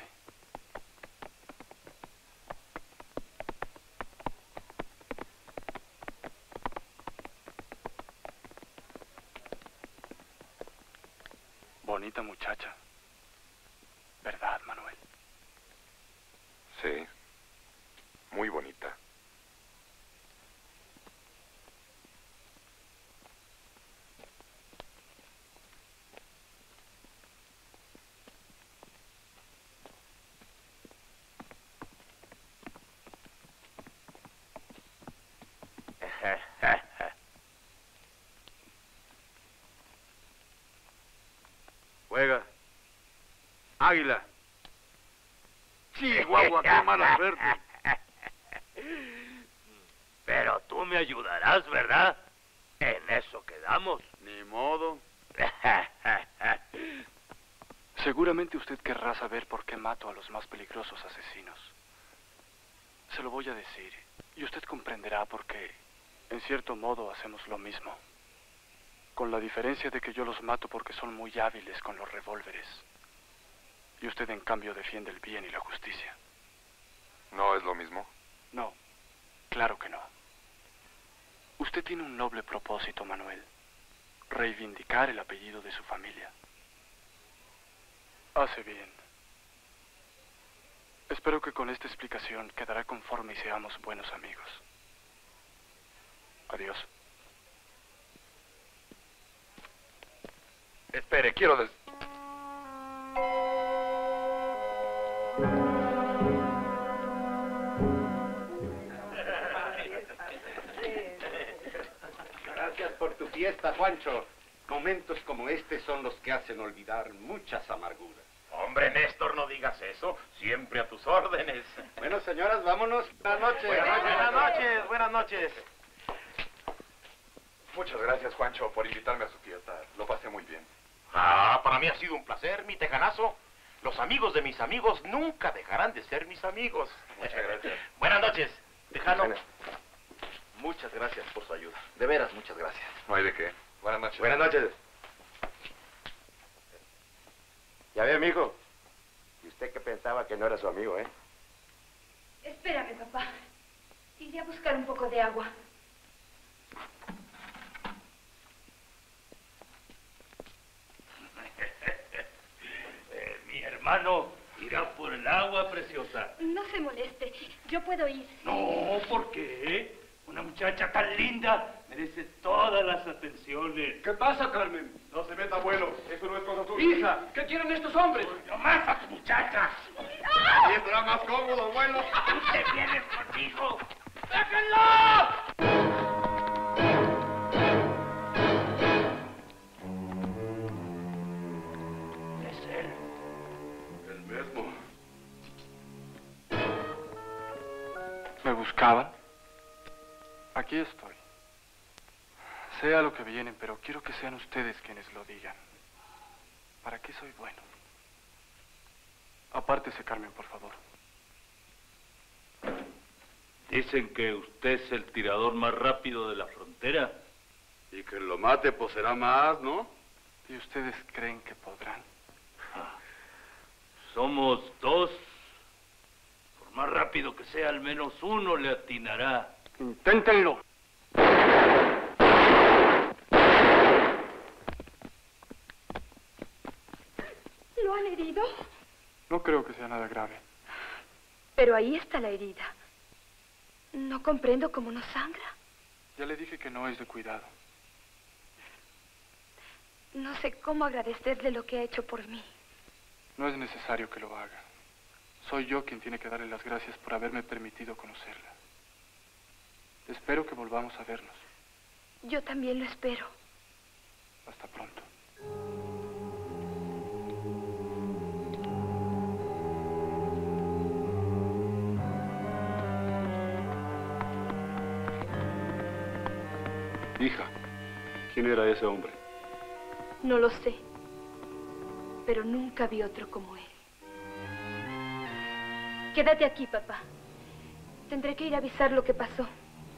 S4: Bonita muchacha. ¿Verdad, Manuel?
S5: Sí. Muy bonita.
S15: Juega. Águila. Chihuahua, qué mala suerte.
S6: Pero tú me ayudarás, ¿verdad? En eso quedamos.
S15: Ni modo.
S4: Seguramente usted querrá saber por qué mato a los más peligrosos asesinos. Se lo voy a decir, y usted comprenderá por qué, en cierto modo, hacemos lo mismo. Con la diferencia de que yo los mato porque son muy hábiles con los revólveres. Y usted, en cambio, defiende el bien y la justicia.
S5: ¿No es lo mismo?
S4: No, claro que no. Usted tiene un noble propósito, Manuel. Reivindicar el apellido de su familia. Hace bien. Espero que con esta explicación quedará conforme y seamos buenos amigos. Adiós.
S5: Espere, quiero
S11: Gracias por tu fiesta, Juancho. Momentos como este son los que hacen olvidar muchas amarguras.
S9: Hombre, Néstor, no digas eso. Siempre a tus órdenes.
S11: Bueno, señoras, vámonos. Buenas noches.
S9: Buenas noches, buenas noches.
S5: Muchas gracias, Juancho, por invitarme a su fiesta. Lo pasé muy bien.
S9: Ah, para mí ha sido un placer, mi tejanazo. Los amigos de mis amigos nunca dejarán de ser mis amigos.
S5: Muchas gracias.
S9: Buenas noches, tejano.
S2: Muchas gracias por su ayuda. De veras, muchas gracias.
S5: No hay de qué. Buenas noches.
S11: Buenas noches. Ya ve, amigo. Y usted que pensaba que no era su amigo, ¿eh?
S10: Espérame, papá. Iré a buscar un poco de agua.
S6: Mi hermano irá por el agua, preciosa.
S10: No se moleste. Yo puedo ir.
S6: No, ¿por qué? Una muchacha tan linda merece todas las atenciones.
S14: ¿Qué pasa, Carmen? No se meta, abuelo. Eso no es cosa tuya.
S6: Hija,
S14: ¿qué quieren estos hombres?
S6: ¡No más a tu muchacha!
S14: Y estará más cómodo, abuelo.
S6: ¡Tú te vienes conmigo! ¡Déjenlo! Es él.
S14: El mismo.
S4: ¿Me buscaban? Aquí estoy. Sea lo que vienen, pero quiero que sean ustedes quienes lo digan. ¿Para qué soy bueno? Apártese, Carmen, por favor.
S6: Dicen que usted es el tirador más rápido de la frontera.
S14: Y que lo mate, pues será más, ¿no?
S4: ¿Y ustedes creen que podrán?
S6: Somos dos. Por más rápido que sea, al menos uno le atinará.
S4: Inténtenlo.
S10: ¿Lo han herido?
S4: No creo que sea nada grave.
S10: Pero ahí está la herida. No comprendo cómo no sangra.
S4: Ya le dije que no es de cuidado.
S10: No sé cómo agradecerle lo que ha hecho por mí.
S4: No es necesario que lo haga. Soy yo quien tiene que darle las gracias por haberme permitido conocerla. Espero que volvamos a vernos.
S10: Yo también lo espero.
S4: Hasta pronto.
S14: Hija, ¿quién era ese hombre?
S10: No lo sé. Pero nunca vi otro como él. Quédate aquí, papá. Tendré que ir a avisar lo que pasó.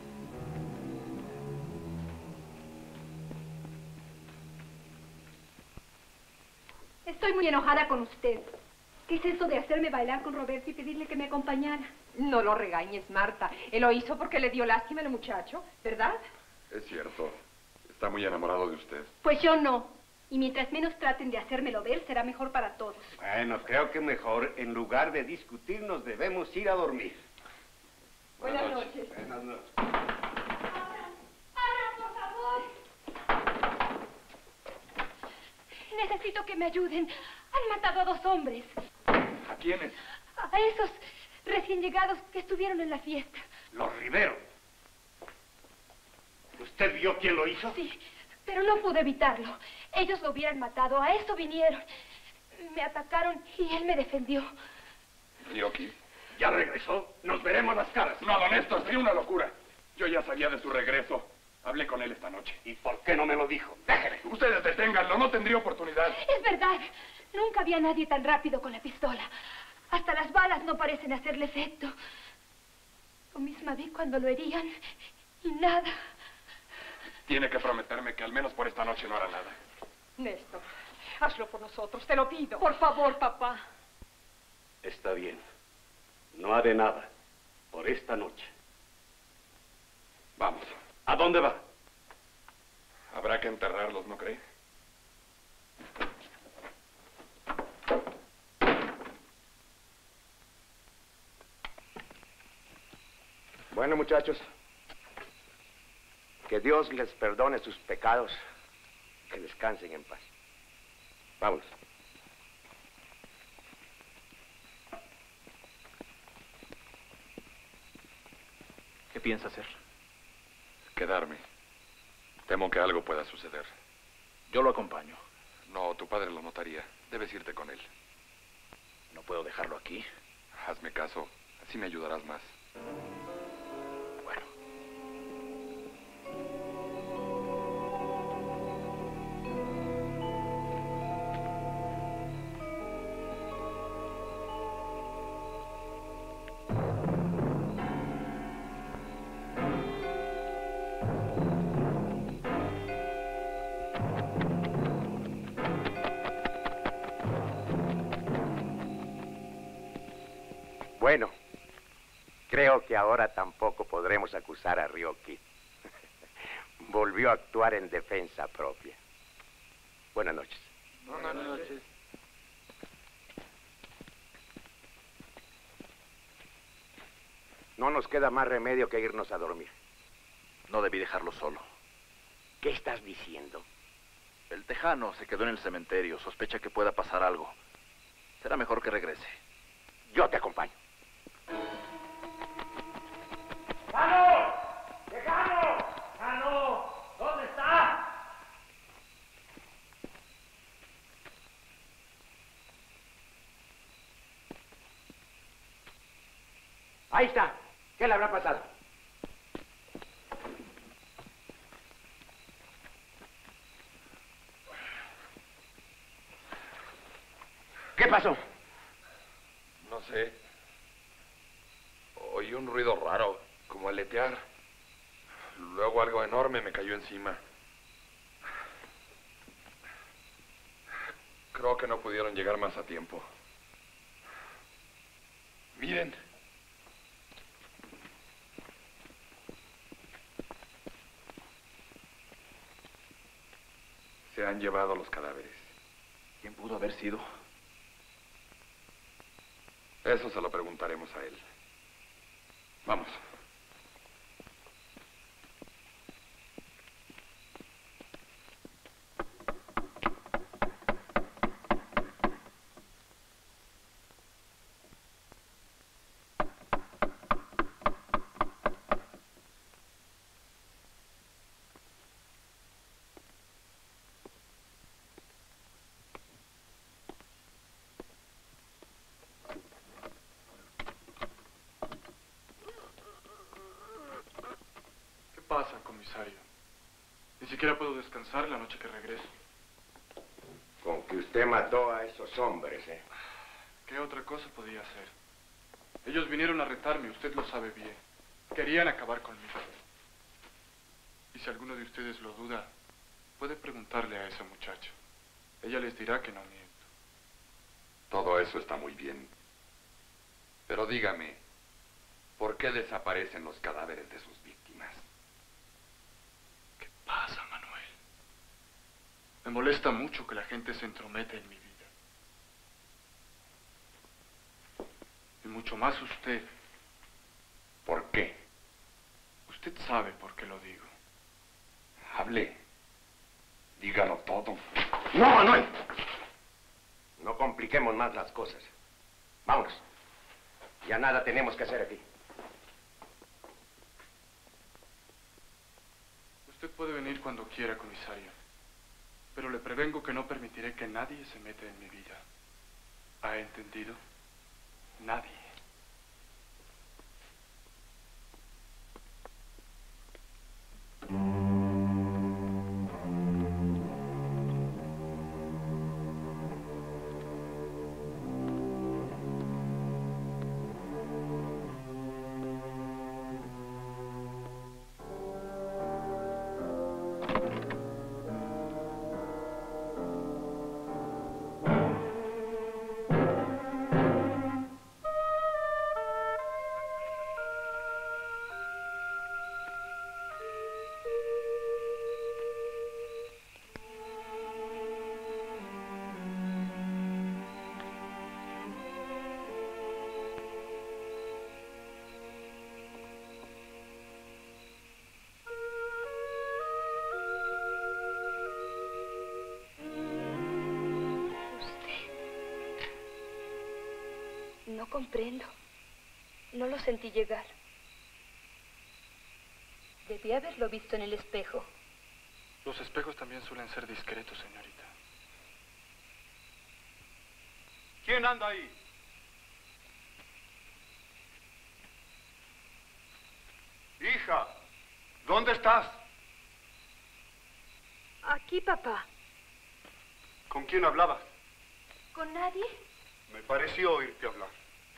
S10: Estoy muy enojada con usted. ¿Qué es eso de hacerme bailar con Roberto y pedirle que me acompañara?
S12: No lo regañes, Marta. Él lo hizo porque le dio lástima al muchacho, ¿verdad?
S5: Es cierto. Está muy enamorado de usted.
S10: Pues yo no. Y mientras menos traten de hacérmelo ver, será mejor para todos.
S11: Bueno, creo que mejor, en lugar de discutir, nos debemos ir a dormir.
S12: Buenas noches.
S11: Buenas noches.
S10: ¡Abran, por favor! Necesito que me ayuden. Han matado a 2 hombres.
S14: ¿A quiénes?
S10: A esos recién llegados que estuvieron en la fiesta.
S11: Los Rivero. ¿Usted vio quién lo hizo?
S10: Sí,
S16: Pero no pude evitarlo. Ellos lo hubieran matado. A eso vinieron. Me atacaron y él me defendió.
S5: Ryoki.
S11: ¿Ya regresó? Nos veremos las caras.
S5: No, don Néstor, sería una locura. Yo ya sabía de su regreso. Hablé con él esta noche.
S11: ¿Y por qué no me lo dijo? Déjeme.
S5: Ustedes deténganlo, no tendría oportunidad.
S16: Es verdad. Nunca había nadie tan rápido con la pistola. Hasta las balas no parecen hacerle efecto. Lo mismo vi cuando lo herían y nada.
S5: Tiene que prometerme que al menos por esta noche no hará nada.
S12: Néstor, hazlo por nosotros, te lo pido.
S16: Por favor, papá.
S11: Está bien. No haré nada. Por esta noche.
S5: Vamos.
S11: ¿A dónde va?
S5: Habrá que enterrarlos, ¿no cree?
S13: Bueno, muchachos, que Dios les perdone sus pecados, que descansen en paz. Vámonos.
S2: ¿Qué piensa hacer?
S5: Quedarme. Temo que algo pueda suceder.
S2: Yo lo acompaño.
S5: No, tu padre lo notaría. Debes irte con él.
S2: No puedo dejarlo aquí.
S5: Hazme caso. Así me ayudarás más.
S2: Bueno.
S13: Bueno, creo que ahora tampoco podremos acusar a Ryoki. Volvió a actuar en defensa propia. Buenas noches.
S17: Buenas noches.
S13: No nos queda más remedio que irnos a dormir.
S2: No debí dejarlo solo.
S13: ¿Qué estás diciendo?
S2: El tejano se quedó en el cementerio. Sospecha que pueda pasar algo. Será mejor que regrese.
S13: Yo te acompaño.
S1: ¡Tejano! ¡Tejano! ¡Tejano! ¿Dónde está?
S13: Ahí está. ¿Qué le habrá pasado? ¿Qué pasó?
S5: No sé. Oí un ruido raro, como aletear. Luego algo enorme me cayó encima. Creo que no pudieron llegar más a tiempo. Miren. Se han llevado los cadáveres.
S2: ¿Quién pudo haber sido?
S5: Eso se lo preguntaremos a él. Vamos.
S4: ¿Qué pasa, comisario? Ni siquiera puedo descansar la noche que regreso.
S13: Con que usted mató a esos hombres, ¿eh?
S4: ¿Qué otra cosa podía hacer? Ellos vinieron a retarme, usted lo sabe bien. Querían acabar conmigo. Y si alguno de ustedes lo duda, puede preguntarle a esa muchacha. Ella les dirá que no miento.
S5: Todo eso está muy bien. Pero dígame, ¿por qué desaparecen los cadáveres de sus víctimas?
S4: ¿Qué pasa, Manuel? Me molesta mucho que la gente se entrometa en mi vida. Y mucho más usted.
S5: ¿Por qué?
S4: Usted sabe por qué lo digo.
S5: Hable. Dígalo todo.
S13: ¡No, Manuel! No compliquemos más las cosas. Vámonos. Ya nada tenemos que hacer aquí.
S4: Usted puede venir cuando quiera, comisario. Pero le prevengo que no permitiré que nadie se meta en mi vida. ¿Ha entendido? Nadie.
S16: No comprendo. No lo sentí llegar. Debí haberlo visto en el espejo.
S4: Los espejos también suelen ser discretos, señorita.
S15: ¿Quién anda ahí? Hija, ¿dónde estás?
S16: Aquí, papá.
S15: ¿Con quién hablabas?
S16: ¿Con nadie?
S15: Me pareció oírte hablar.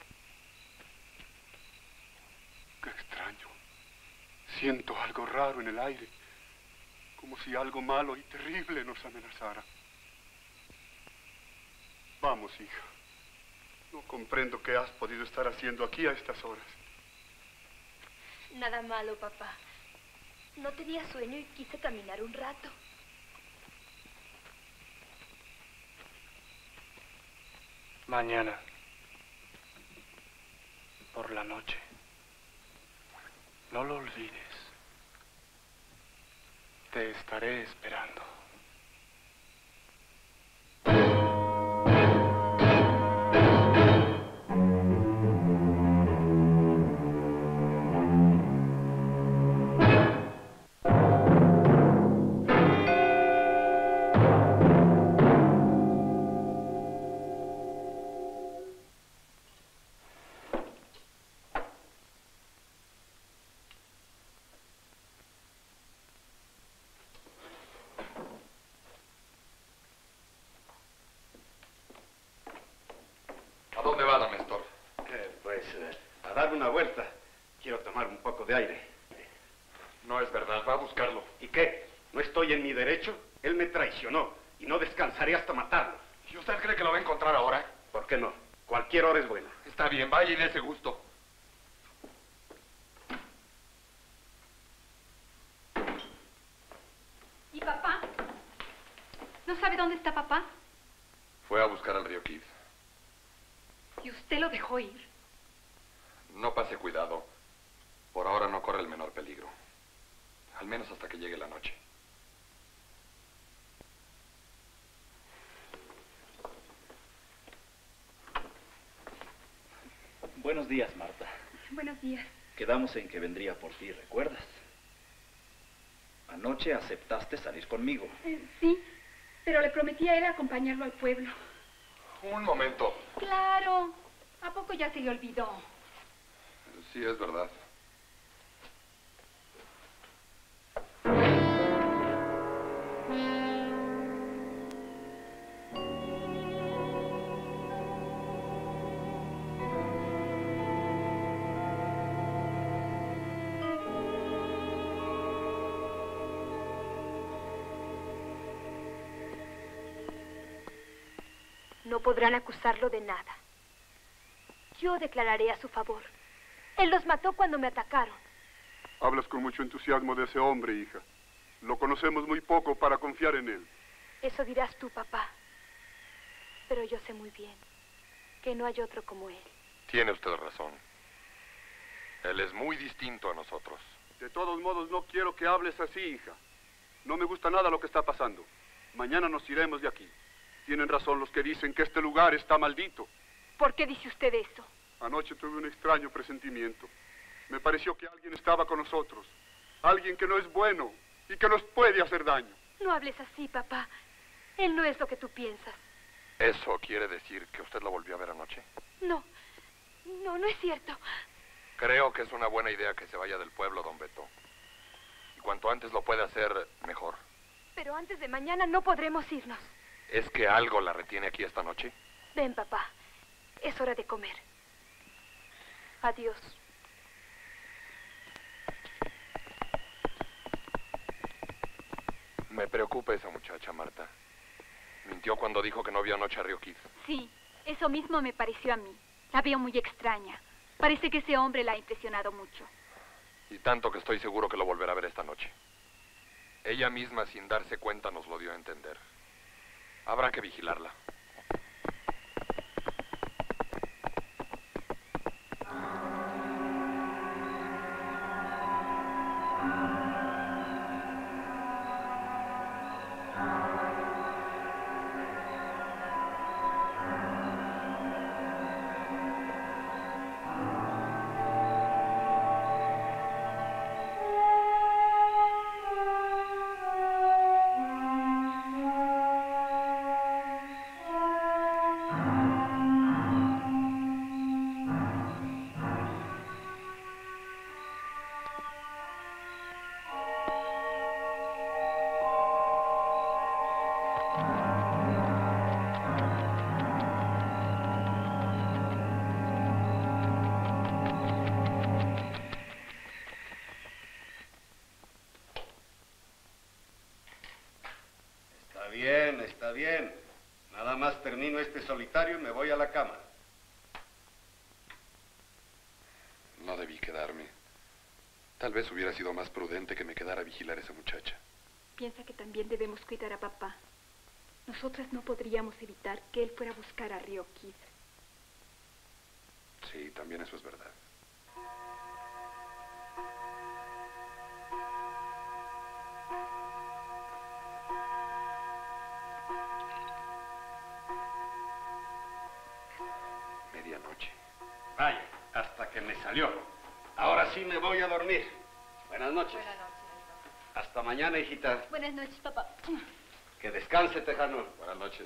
S15: Qué extraño. Siento algo raro en el aire, como si algo malo y terrible nos amenazara. Vamos, hija. No comprendo qué has podido estar haciendo aquí a estas horas.
S16: Nada malo, papá. No tenía sueño y quise caminar un rato.
S4: Mañana, por la noche, no lo olvides. Te estaré esperando.
S5: ¿A dónde va, don Néstor?
S11: A dar una vuelta. Quiero tomar un poco de aire.
S5: No es verdad, va a buscarlo.
S11: ¿Y qué? ¿No estoy en mi derecho? Él me traicionó y no descansaré hasta matarlo.
S5: ¿Y usted cree que lo va a encontrar ahora?
S11: ¿Por qué no? Cualquier hora es buena.
S5: Está bien, vaya y dése gusto.
S10: ¿Y papá? ¿No sabe dónde está papá?
S5: Fue a buscar al río Kid.
S10: ¿Y usted lo dejó ir?
S5: No pase cuidado. Por ahora no corre el menor peligro. Al menos hasta que llegue la noche.
S2: Buenos días, Marta.
S10: Buenos días.
S2: Quedamos en que vendría por ti, ¿recuerdas? Anoche aceptaste salir conmigo.
S10: Sí, pero le prometí a él acompañarlo al pueblo.
S5: Un momento.
S10: Claro. ¿A poco ya se le olvidó?
S5: Sí, es verdad.
S16: No podrán acusarlo de nada. Yo declararé a su favor. Él los mató cuando me atacaron.
S15: Hablas con mucho entusiasmo de ese hombre, hija. Lo conocemos muy poco para confiar en él.
S16: Eso dirás tú, papá. Pero yo sé muy bien que no hay otro como él.
S5: Tiene usted razón. Él es muy distinto a nosotros.
S15: De todos modos, no quiero que hables así, hija. No me gusta nada lo que está pasando. Mañana nos iremos de aquí. Tienen razón los que dicen que este lugar está maldito.
S16: ¿Por qué dice usted eso?
S15: Anoche tuve un extraño presentimiento. Me pareció que alguien estaba con nosotros. Alguien que no es bueno y que nos puede hacer daño.
S16: No hables así, papá. Él no es lo que tú piensas.
S5: ¿Eso quiere decir que usted lo volvió a ver anoche?
S16: No, no es cierto.
S5: Creo que es una buena idea que se vaya del pueblo, don Beto. Y cuanto antes lo puede hacer, mejor.
S16: Pero antes de mañana no podremos irnos.
S5: ¿Es que algo la retiene aquí esta noche?
S16: Ven, papá. Es hora de comer. Adiós.
S5: Me preocupa esa muchacha, Marta. Mintió cuando dijo que no vio anoche a Río Kid.
S10: Sí, eso mismo me pareció a mí. La veo muy extraña. Parece que ese hombre la ha impresionado mucho.
S5: Y tanto que estoy seguro que lo volverá a ver esta noche. Ella misma, sin darse cuenta, nos lo dio a entender. Habrá que vigilarla.
S11: Está bien. Nada más termino este solitario y me voy a la cama.
S5: No debí quedarme. Tal vez hubiera sido más prudente que me quedara a vigilar a esa muchacha.
S10: Piensa que también debemos cuidar a papá. Nosotras no podríamos evitar que él fuera a buscar a Río Kid.
S5: Sí, también eso es verdad. Medianoche.
S11: Vaya, hasta que me salió. Ahora sí me voy a dormir. Buenas noches.
S16: Buenas noches.
S11: Hasta mañana, hijita.
S16: Buenas noches, papá.
S11: Que descanse, Tejano.
S5: Buenas noches.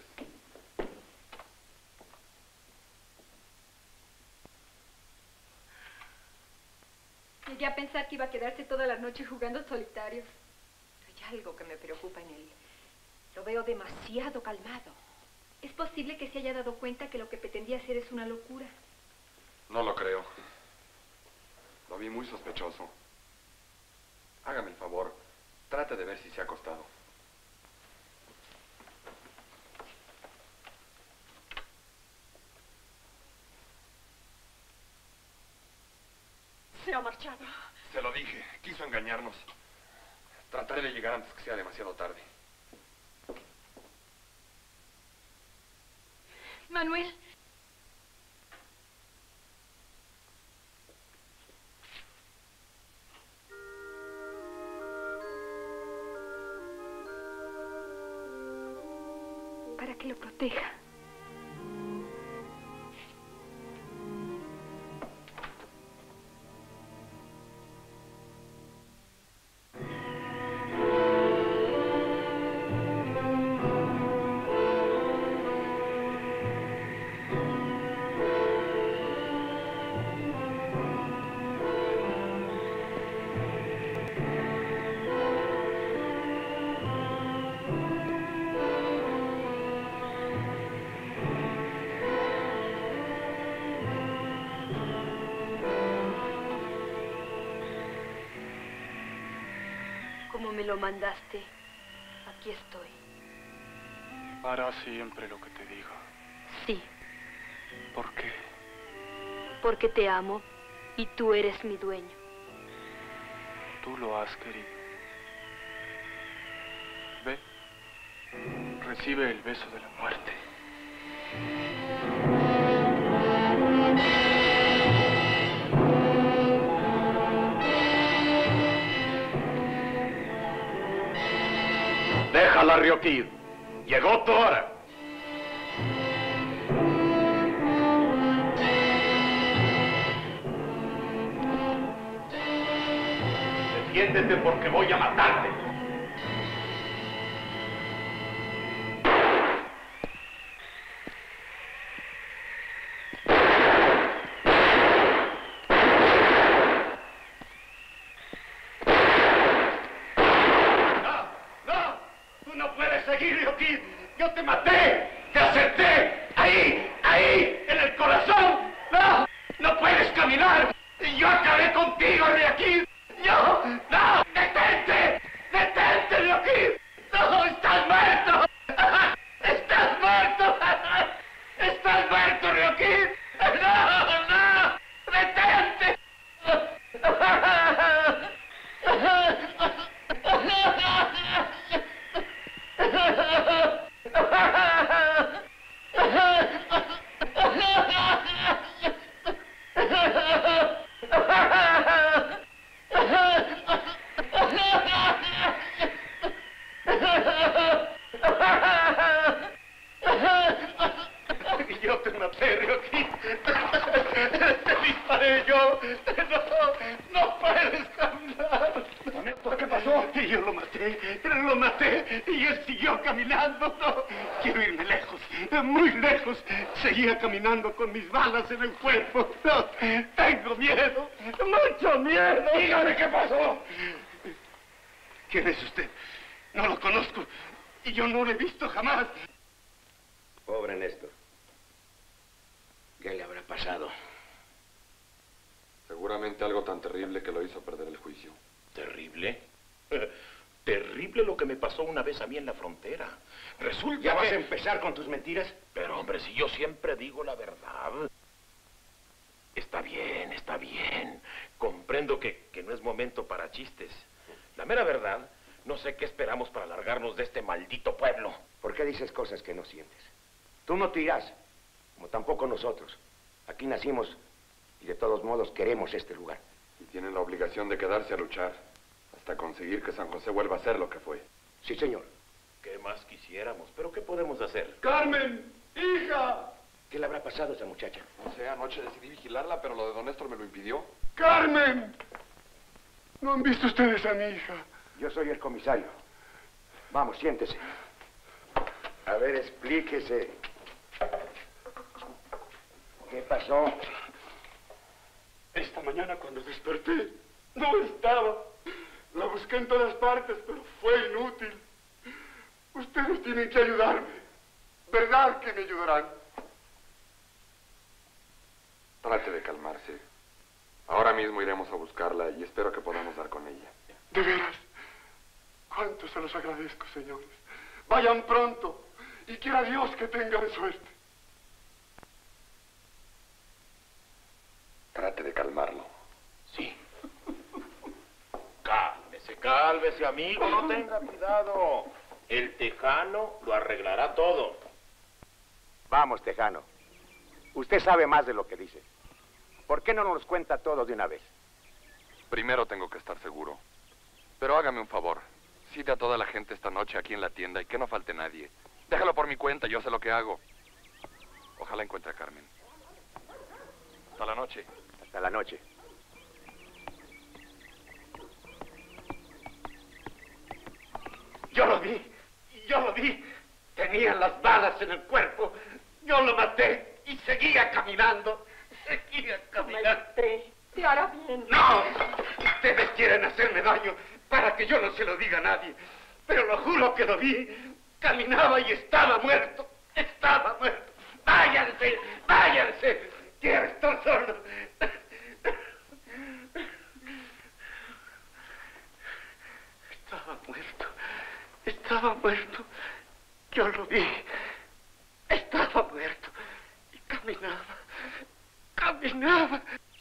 S10: Llegué a pensar que iba a quedarse toda la noche jugando solitarios.
S12: Hay algo que me preocupa en él. Lo veo demasiado calmado.
S10: Es posible que se haya dado cuenta que lo que pretendía hacer es una locura.
S5: No lo creo. Lo vi muy sospechoso. Hágame el favor. Trate de ver si se ha acostado.
S12: Se ha marchado.
S5: Se lo dije. Quiso engañarnos. Trataré de llegar antes que sea demasiado tarde.
S10: Manuel. Para que lo proteja.
S16: Como me lo mandaste, aquí estoy.
S4: Harás siempre lo que te digo.
S16: Sí,
S4: ¿Por qué?
S16: porque te amo y tú eres mi dueño.
S4: Tú lo has querido. Ve, recibe el beso de la muerte.
S11: Déjala, Río Kid. Llegó tu hora. Defiéndete porque voy a matarte.
S1: esto, Rioquín! ¡No, no! ¡Detente! Yo te maté, Rioquín. Te disparé yo. No puedes caminar.
S3: ¿Qué pasó?
S1: Yo lo maté y él siguió caminando. No, quiero irme lejos, muy lejos. Seguía caminando con mis balas en el cuerpo. No, tengo miedo, mucho miedo.
S3: Dígame qué pasó.
S1: ¿Quién es usted? No lo conozco y yo no lo he visto jamás.
S13: Pobre Néstor. ¿Qué le habrá pasado?
S5: Seguramente algo tan terrible que lo hizo perder el juicio.
S9: ¿Terrible? Terrible lo que me pasó una vez a mí en la frontera. Resulta
S3: ¿Ya vas
S9: que...
S3: a empezar con tus mentiras?
S9: Pero, hombre, si yo siempre digo la verdad. Está bien, está bien. Comprendo que no es momento para chistes. La mera verdad, no sé qué esperamos para largarnos de este maldito pueblo.
S13: ¿Por qué dices cosas que no sientes? Tú no te irás, como tampoco nosotros. Aquí nacimos y de todos modos queremos este lugar.
S5: Y tienen la obligación de quedarse a luchar hasta conseguir que San José vuelva a ser lo que fue.
S13: Sí, señor.
S9: ¿Qué más quisiéramos? ¿Pero qué podemos hacer?
S15: ¡Carmen! ¡Hija!
S13: ¿Qué le habrá pasado a esa muchacha?
S5: No sé, anoche decidí vigilarla, pero lo de don Néstor me lo impidió.
S15: ¡Carmen! ¿No han visto ustedes a mi hija?
S13: Yo soy el comisario. Vamos, siéntese. A ver, explíquese. ¿Qué pasó?
S15: Esta mañana cuando desperté, no estaba. La busqué en todas partes, pero fue inútil. Ustedes tienen que ayudarme. ¿Verdad que me ayudarán?
S5: Trate de calmarse. Ahora mismo iremos a buscarla y espero que podamos dar con ella.
S15: De veras, cuánto se los agradezco, señores. Vayan pronto y quiera Dios que tengan suerte.
S5: Trate de calmarlo.
S9: Sí. Cálmese, amigo, no tenga cuidado. El tejano lo arreglará todo.
S13: Vamos, tejano. Usted sabe más de lo que dice. ¿Por qué no nos cuenta todo de una vez?
S5: Primero tengo que estar seguro. Pero hágame un favor. Cite a toda la gente esta noche aquí en la tienda y que no falte nadie. Déjalo por mi cuenta, yo sé lo que hago. Ojalá encuentre a Carmen. Hasta la noche.
S13: Hasta la noche.
S1: Yo lo vi. Tenía las balas en el cuerpo. Yo lo maté y seguía caminando.
S12: Maestre, te hará bien.
S1: ¡No! Ustedes quieren hacerme daño para que yo no se lo diga a nadie. Pero lo juro que lo vi. Caminaba y estaba muerto. Estaba muerto. ¡Váyanse! ¡Váyanse! Quiero estar solo. Estaba muerto. Estaba muerto. Yo lo vi. Estaba muerto. Y caminaba. Caminaba.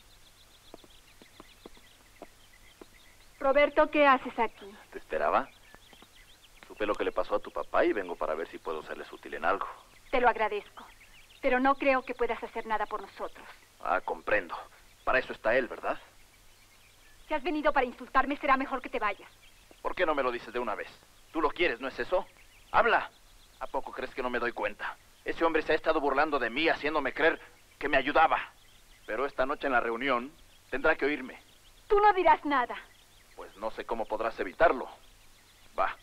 S10: Roberto, ¿qué haces aquí?
S2: ¿Te esperaba? Supe lo que le pasó a tu papá y vengo para ver si puedo serles útil en algo.
S10: Te lo agradezco, pero no creo que puedas hacer nada por nosotros.
S2: Ah, comprendo. Para eso está él, ¿verdad?
S10: Si has venido para insultarme, será mejor que te vayas.
S2: ¿Por qué no me lo dices de una vez? Tú lo quieres, ¿no es eso? ¡Habla! ¿A poco crees que no me doy cuenta? Ese hombre se ha estado burlando de mí, haciéndome creer que me ayudaba. Pero esta noche en la reunión tendrá que oírme.
S10: Tú no dirás nada.
S2: Pues no sé cómo podrás evitarlo. Va.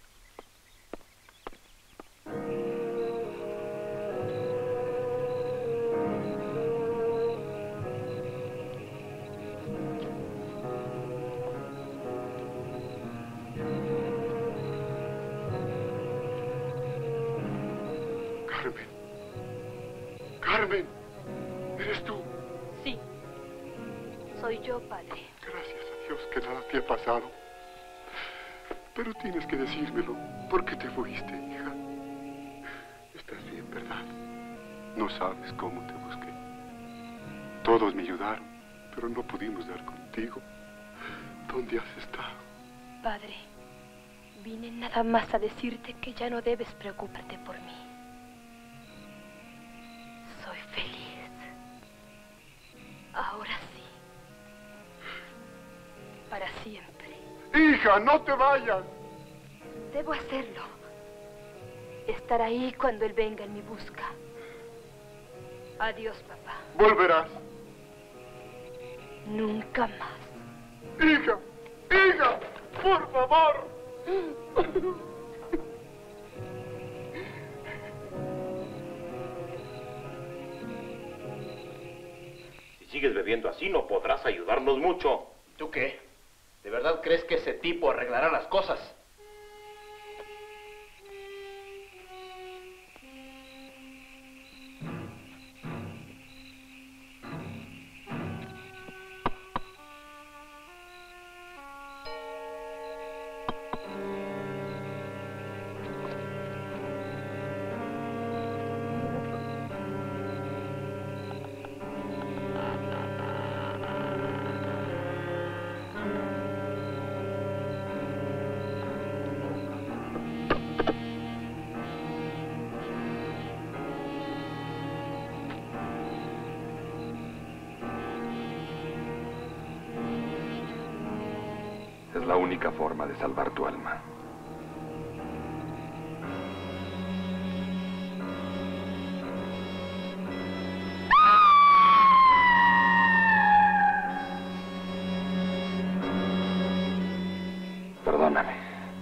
S15: Carmen. Carmen, ¿eres tú?
S16: Sí. Soy yo, padre.
S15: Gracias a Dios que nada te ha pasado. Pero tienes que decírmelo. ¿Por qué te fuiste, hija? Estás bien, ¿verdad? No sabes cómo te busqué. Todos me ayudaron, pero no pudimos dar contigo. ¿Dónde has estado?
S16: Padre, vine nada más a decirte que ya no debes preocuparte por mí. Soy feliz. Ahora sí. Para siempre.
S15: ¡Hija, no te vayas!
S16: Debo hacerlo. Estar ahí cuando él venga en mi busca. Adiós, papá.
S15: Volverás.
S16: Nunca más.
S15: ¡Hija! ¡Hija! ¡Por favor!
S9: Si sigues bebiendo así, no podrás ayudarnos mucho.
S1: ¿Tú qué? ¿De verdad crees que ese tipo arreglará las cosas?
S5: Es la única forma de salvar tu alma. Perdóname.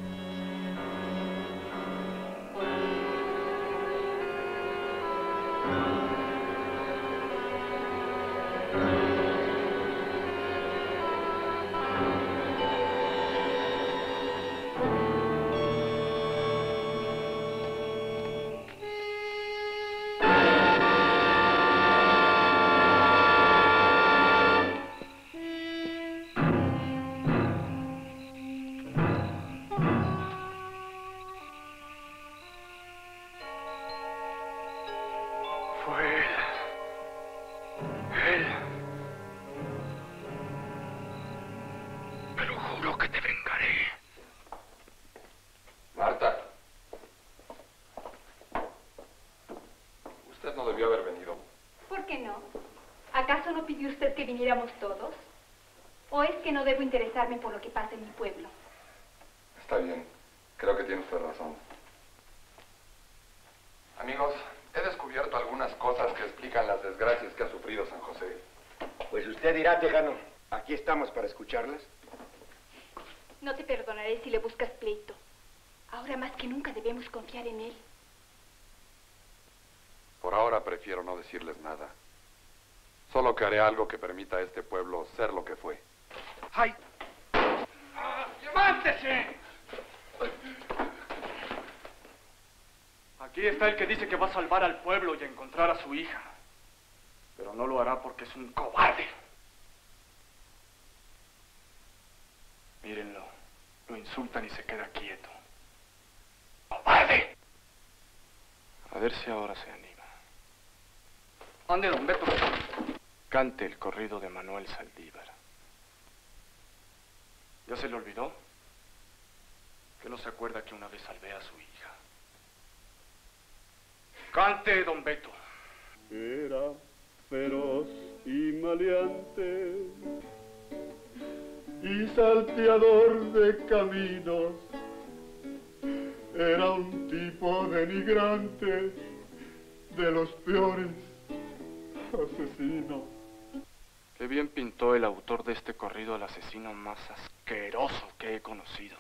S10: ¿Acaso no pidió usted que viniéramos todos? ¿O es que no debo interesarme por lo que pasa en mi pueblo?
S5: Está bien. Creo que tiene usted razón. Amigos, he descubierto algunas cosas que explican las desgracias que ha sufrido San José.
S13: Pues usted dirá, tejano. Aquí estamos para escucharlas.
S10: No te perdonaré si le buscas pleito. Ahora más que nunca debemos confiar en él.
S5: Por ahora prefiero no decirles nada. Solo que haré algo que permita a este pueblo ser lo que fue.
S6: ¡Ay! ¡Levántese!
S4: Aquí está el que dice que va a salvar al pueblo y a encontrar a su hija. Pero no lo hará porque es un cobarde. Mírenlo. Lo insultan y se queda quieto. ¡Cobarde! A ver si ahora se anima. Ande, don Beto. Cante el corrido de Manuel Saldívar. ¿Ya se le olvidó? Que no se acuerda que una vez salvé a su hija. Cante, don Beto.
S17: Era feroz y maleante y salteador de caminos. Era un tipo denigrante, de los peores asesinos.
S4: Qué bien pintó el autor de este corrido al asesino más asqueroso que he conocido.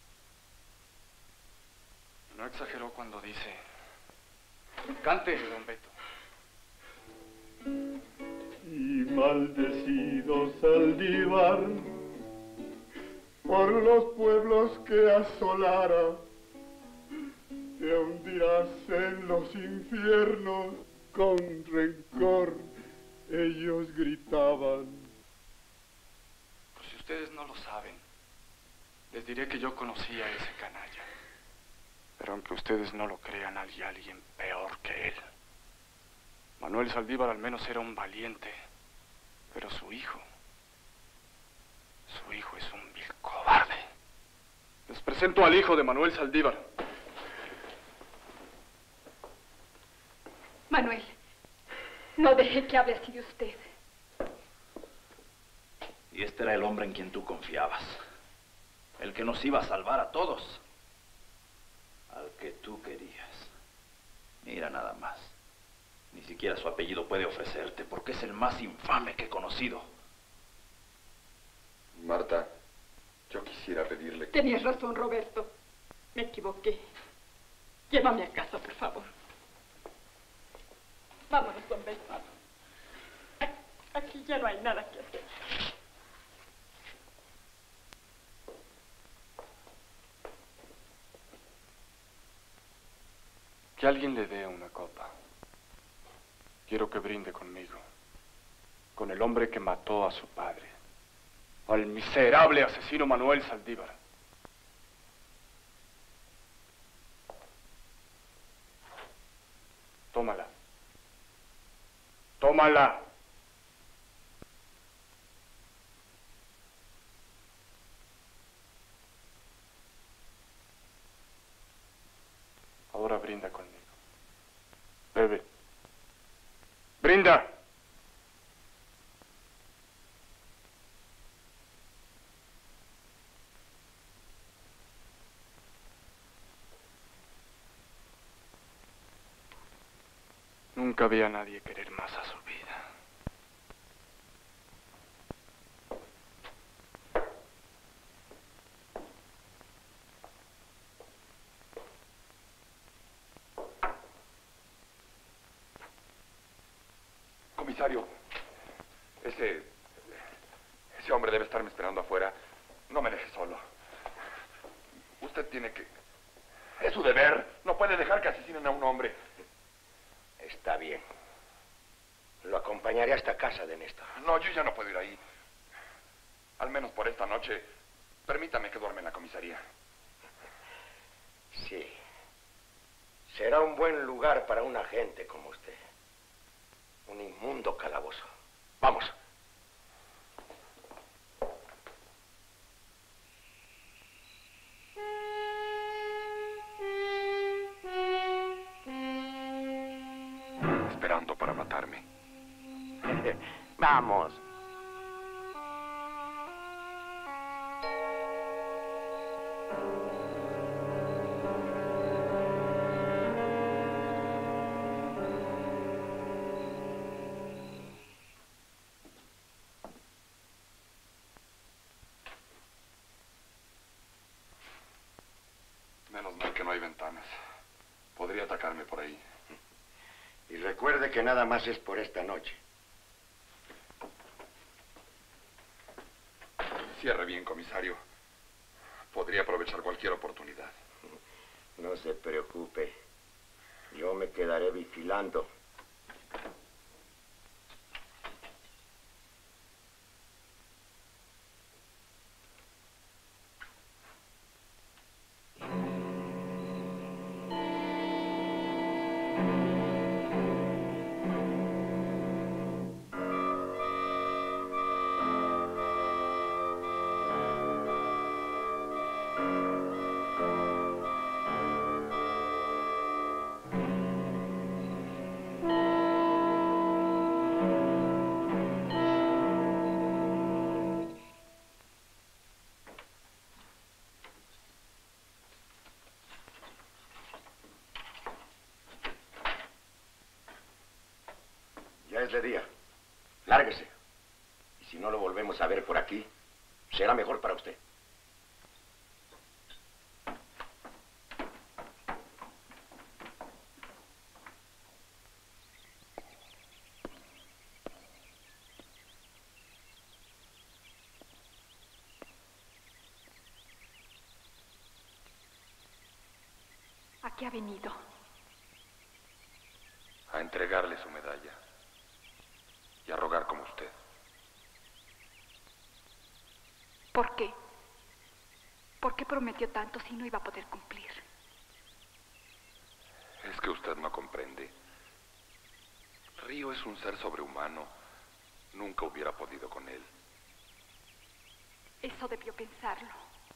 S4: No exageró cuando dice... Cante, don Beto.
S17: Y maldecido Saldívar por los pueblos que asolara, te hundirás en los infiernos con rencor. Ellos gritaban.
S4: Por si ustedes no lo saben, les diré que yo conocí a ese canalla. Pero aunque ustedes no lo crean, hay alguien peor que él. Manuel Saldívar al menos era un valiente, pero su hijo es un vil cobarde. Les presento al hijo de Manuel Saldívar.
S12: Manuel, no deje que hable así de usted.
S2: Y este era el hombre en quien tú confiabas. El que nos iba a salvar a todos. Al que tú querías. Mira nada más. Ni siquiera su apellido puede ofrecerte porque es el más infame que he conocido.
S5: Marta, yo quisiera pedirle...
S12: Tenías razón, Roberto. Me equivoqué. Llévame a casa, por favor. Vámonos, don Bernardo. Aquí ya no hay nada que hacer.
S4: Que alguien le dé una copa. Quiero que brinde conmigo. Con el hombre que mató a su padre. Al miserable asesino Manuel Saldívar. Tómala. Tómala. Ahora brinda conmigo. Bebe. ¡Brinda! Nunca vi a nadie querer más a su vida.
S5: Comisario, ese hombre debe estarme esperando afuera. No me deje solo. Usted tiene que... Es su deber. No puede dejar que asesinen a un hombre.
S13: Está bien. Lo acompañaré hasta casa de Néstor.
S5: No, yo ya no puedo ir ahí. Al menos por esta noche, permítame que duerme en la comisaría.
S13: Sí. Será un buen lugar para un agente como usted. Un inmundo calabozo. Vamos.
S5: Esperando para matarme.
S13: Vamos.
S5: Menos mal que no hay ventanas. Podría atacarme por ahí.
S13: Y recuerde que nada más es por esta noche.
S5: Cierre bien, comisario. Podría aprovechar cualquier oportunidad.
S13: No se preocupe. Yo me quedaré vigilando. Ya es de día. Lárguese. Y si no lo volvemos a ver por aquí, será mejor para usted.
S12: ¿A qué ha venido?
S5: A entregarle su medalla. Y a rogar como usted.
S10: ¿Por qué? ¿Por qué prometió tanto si no iba a poder cumplir?
S5: Es que usted no comprende. Río es un ser sobrehumano. Nunca hubiera podido con él.
S12: Eso debió pensarlo.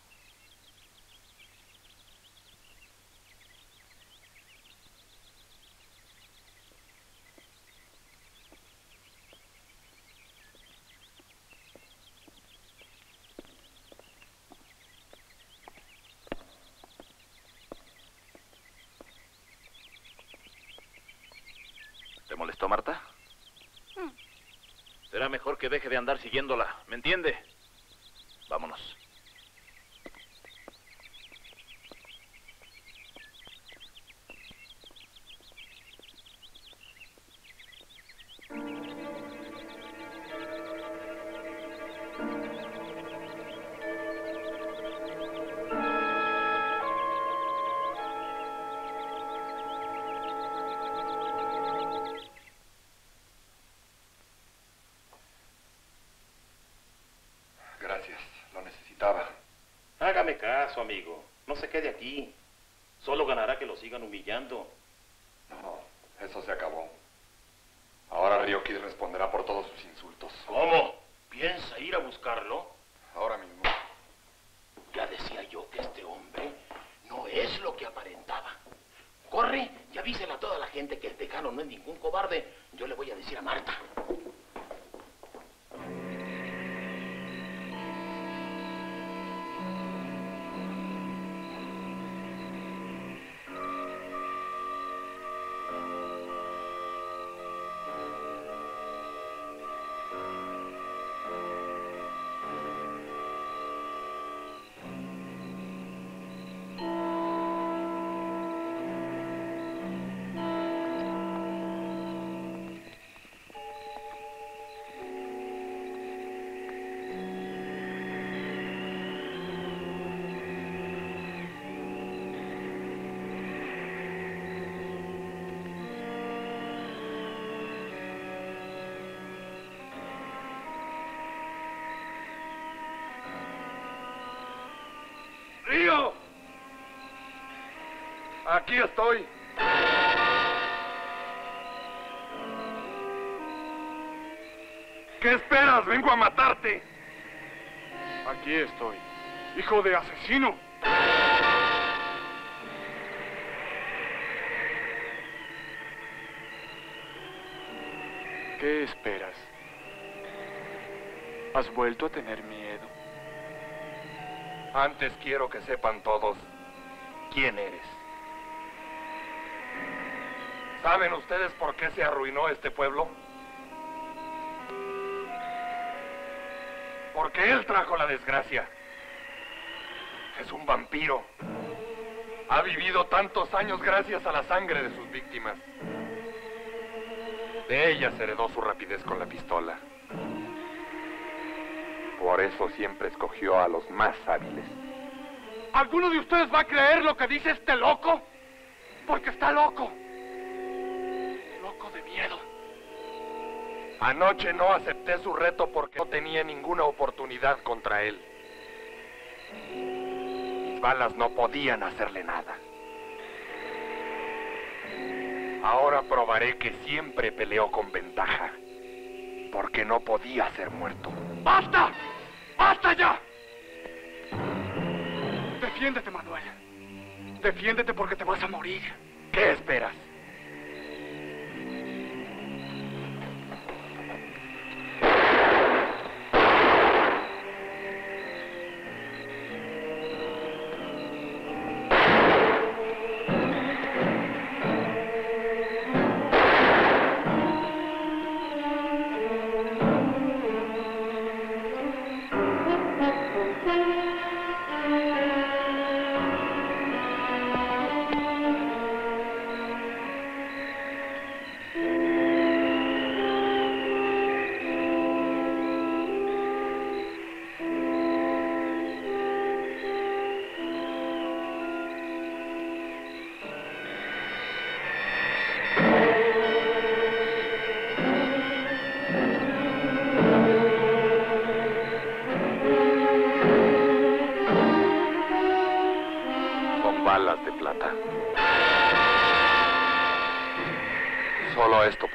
S2: ¿Te molestó, Marta? Será mejor que deje de andar siguiéndola, ¿me entiende? Vámonos.
S5: Gracias, lo necesitaba.
S9: Hágame caso, amigo. No se quede aquí. Solo ganará que lo sigan humillando.
S5: No, eso se acabó. Ahora Río Kid responderá por todos sus insultos.
S9: ¿Cómo? ¿Piensa ir a buscarlo?
S5: Ahora mismo.
S9: Ya decía yo que este hombre no es lo que aparentaba. Corre y avísele a toda la gente que el Tejano no es ningún cobarde. Yo le voy a decir a Marta.
S3: ¡Río! Aquí estoy. ¿Qué esperas? Vengo a matarte.
S15: Aquí estoy, hijo de asesino. ¿Qué esperas? ¿Has vuelto a tener miedo?
S5: Antes quiero que sepan todos quién eres. ¿Saben ustedes por qué se arruinó este pueblo? Porque él trajo la desgracia. Es un vampiro. Ha vivido tantos años gracias a la sangre de sus víctimas. De ellas heredó su rapidez con la pistola. Por eso siempre escogió a los más hábiles.
S3: ¿Alguno de ustedes va a creer lo que dice este loco? Porque está loco. Loco de miedo.
S5: Anoche no acepté su reto porque no tenía ninguna oportunidad contra él. Mis balas no podían hacerle nada. Ahora probaré que siempre peleó con ventaja. Porque no podía ser muerto.
S3: ¡Basta! ¡Basta ya! Defiéndete, Manuel. Defiéndete porque te vas a morir.
S5: ¿Qué esperas?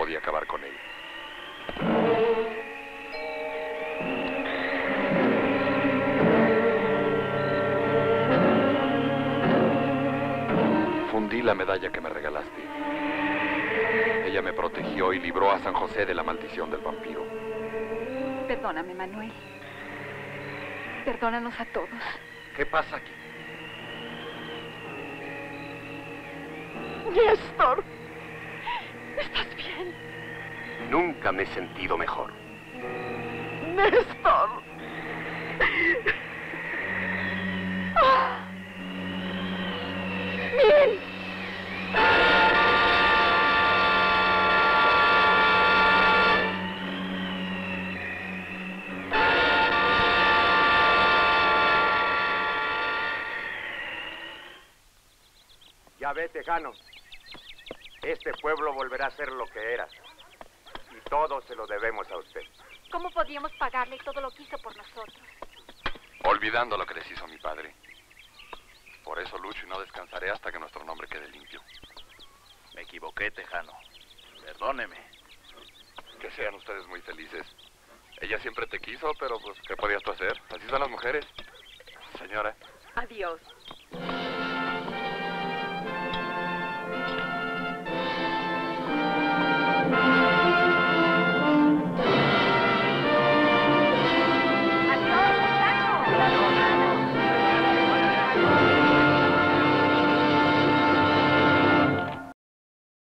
S5: podía acabar con él. Fundí la medalla que me regalaste. Ella me protegió y libró a San José de la maldición del vampiro.
S12: Perdóname, Manuel. Perdónanos a todos.
S11: ¿Qué pasa aquí?
S12: Néstor, ¿estás bien?
S11: Nunca me he sentido mejor.
S12: Néstor. Miren.
S13: Ya ve, Tejano. Este pueblo volverá a ser lo que era. Y todo se lo debemos a usted.
S16: ¿Cómo podíamos pagarle todo lo que hizo por nosotros?
S5: Olvidando lo que les hizo mi padre. Por eso lucho y no descansaré hasta que nuestro nombre quede limpio.
S2: Me equivoqué, Tejano. Perdóneme.
S5: Que sean ustedes muy felices. Ella siempre te quiso, pero pues, ¿qué podías tú hacer? Así son las mujeres. Señora.
S12: Adiós.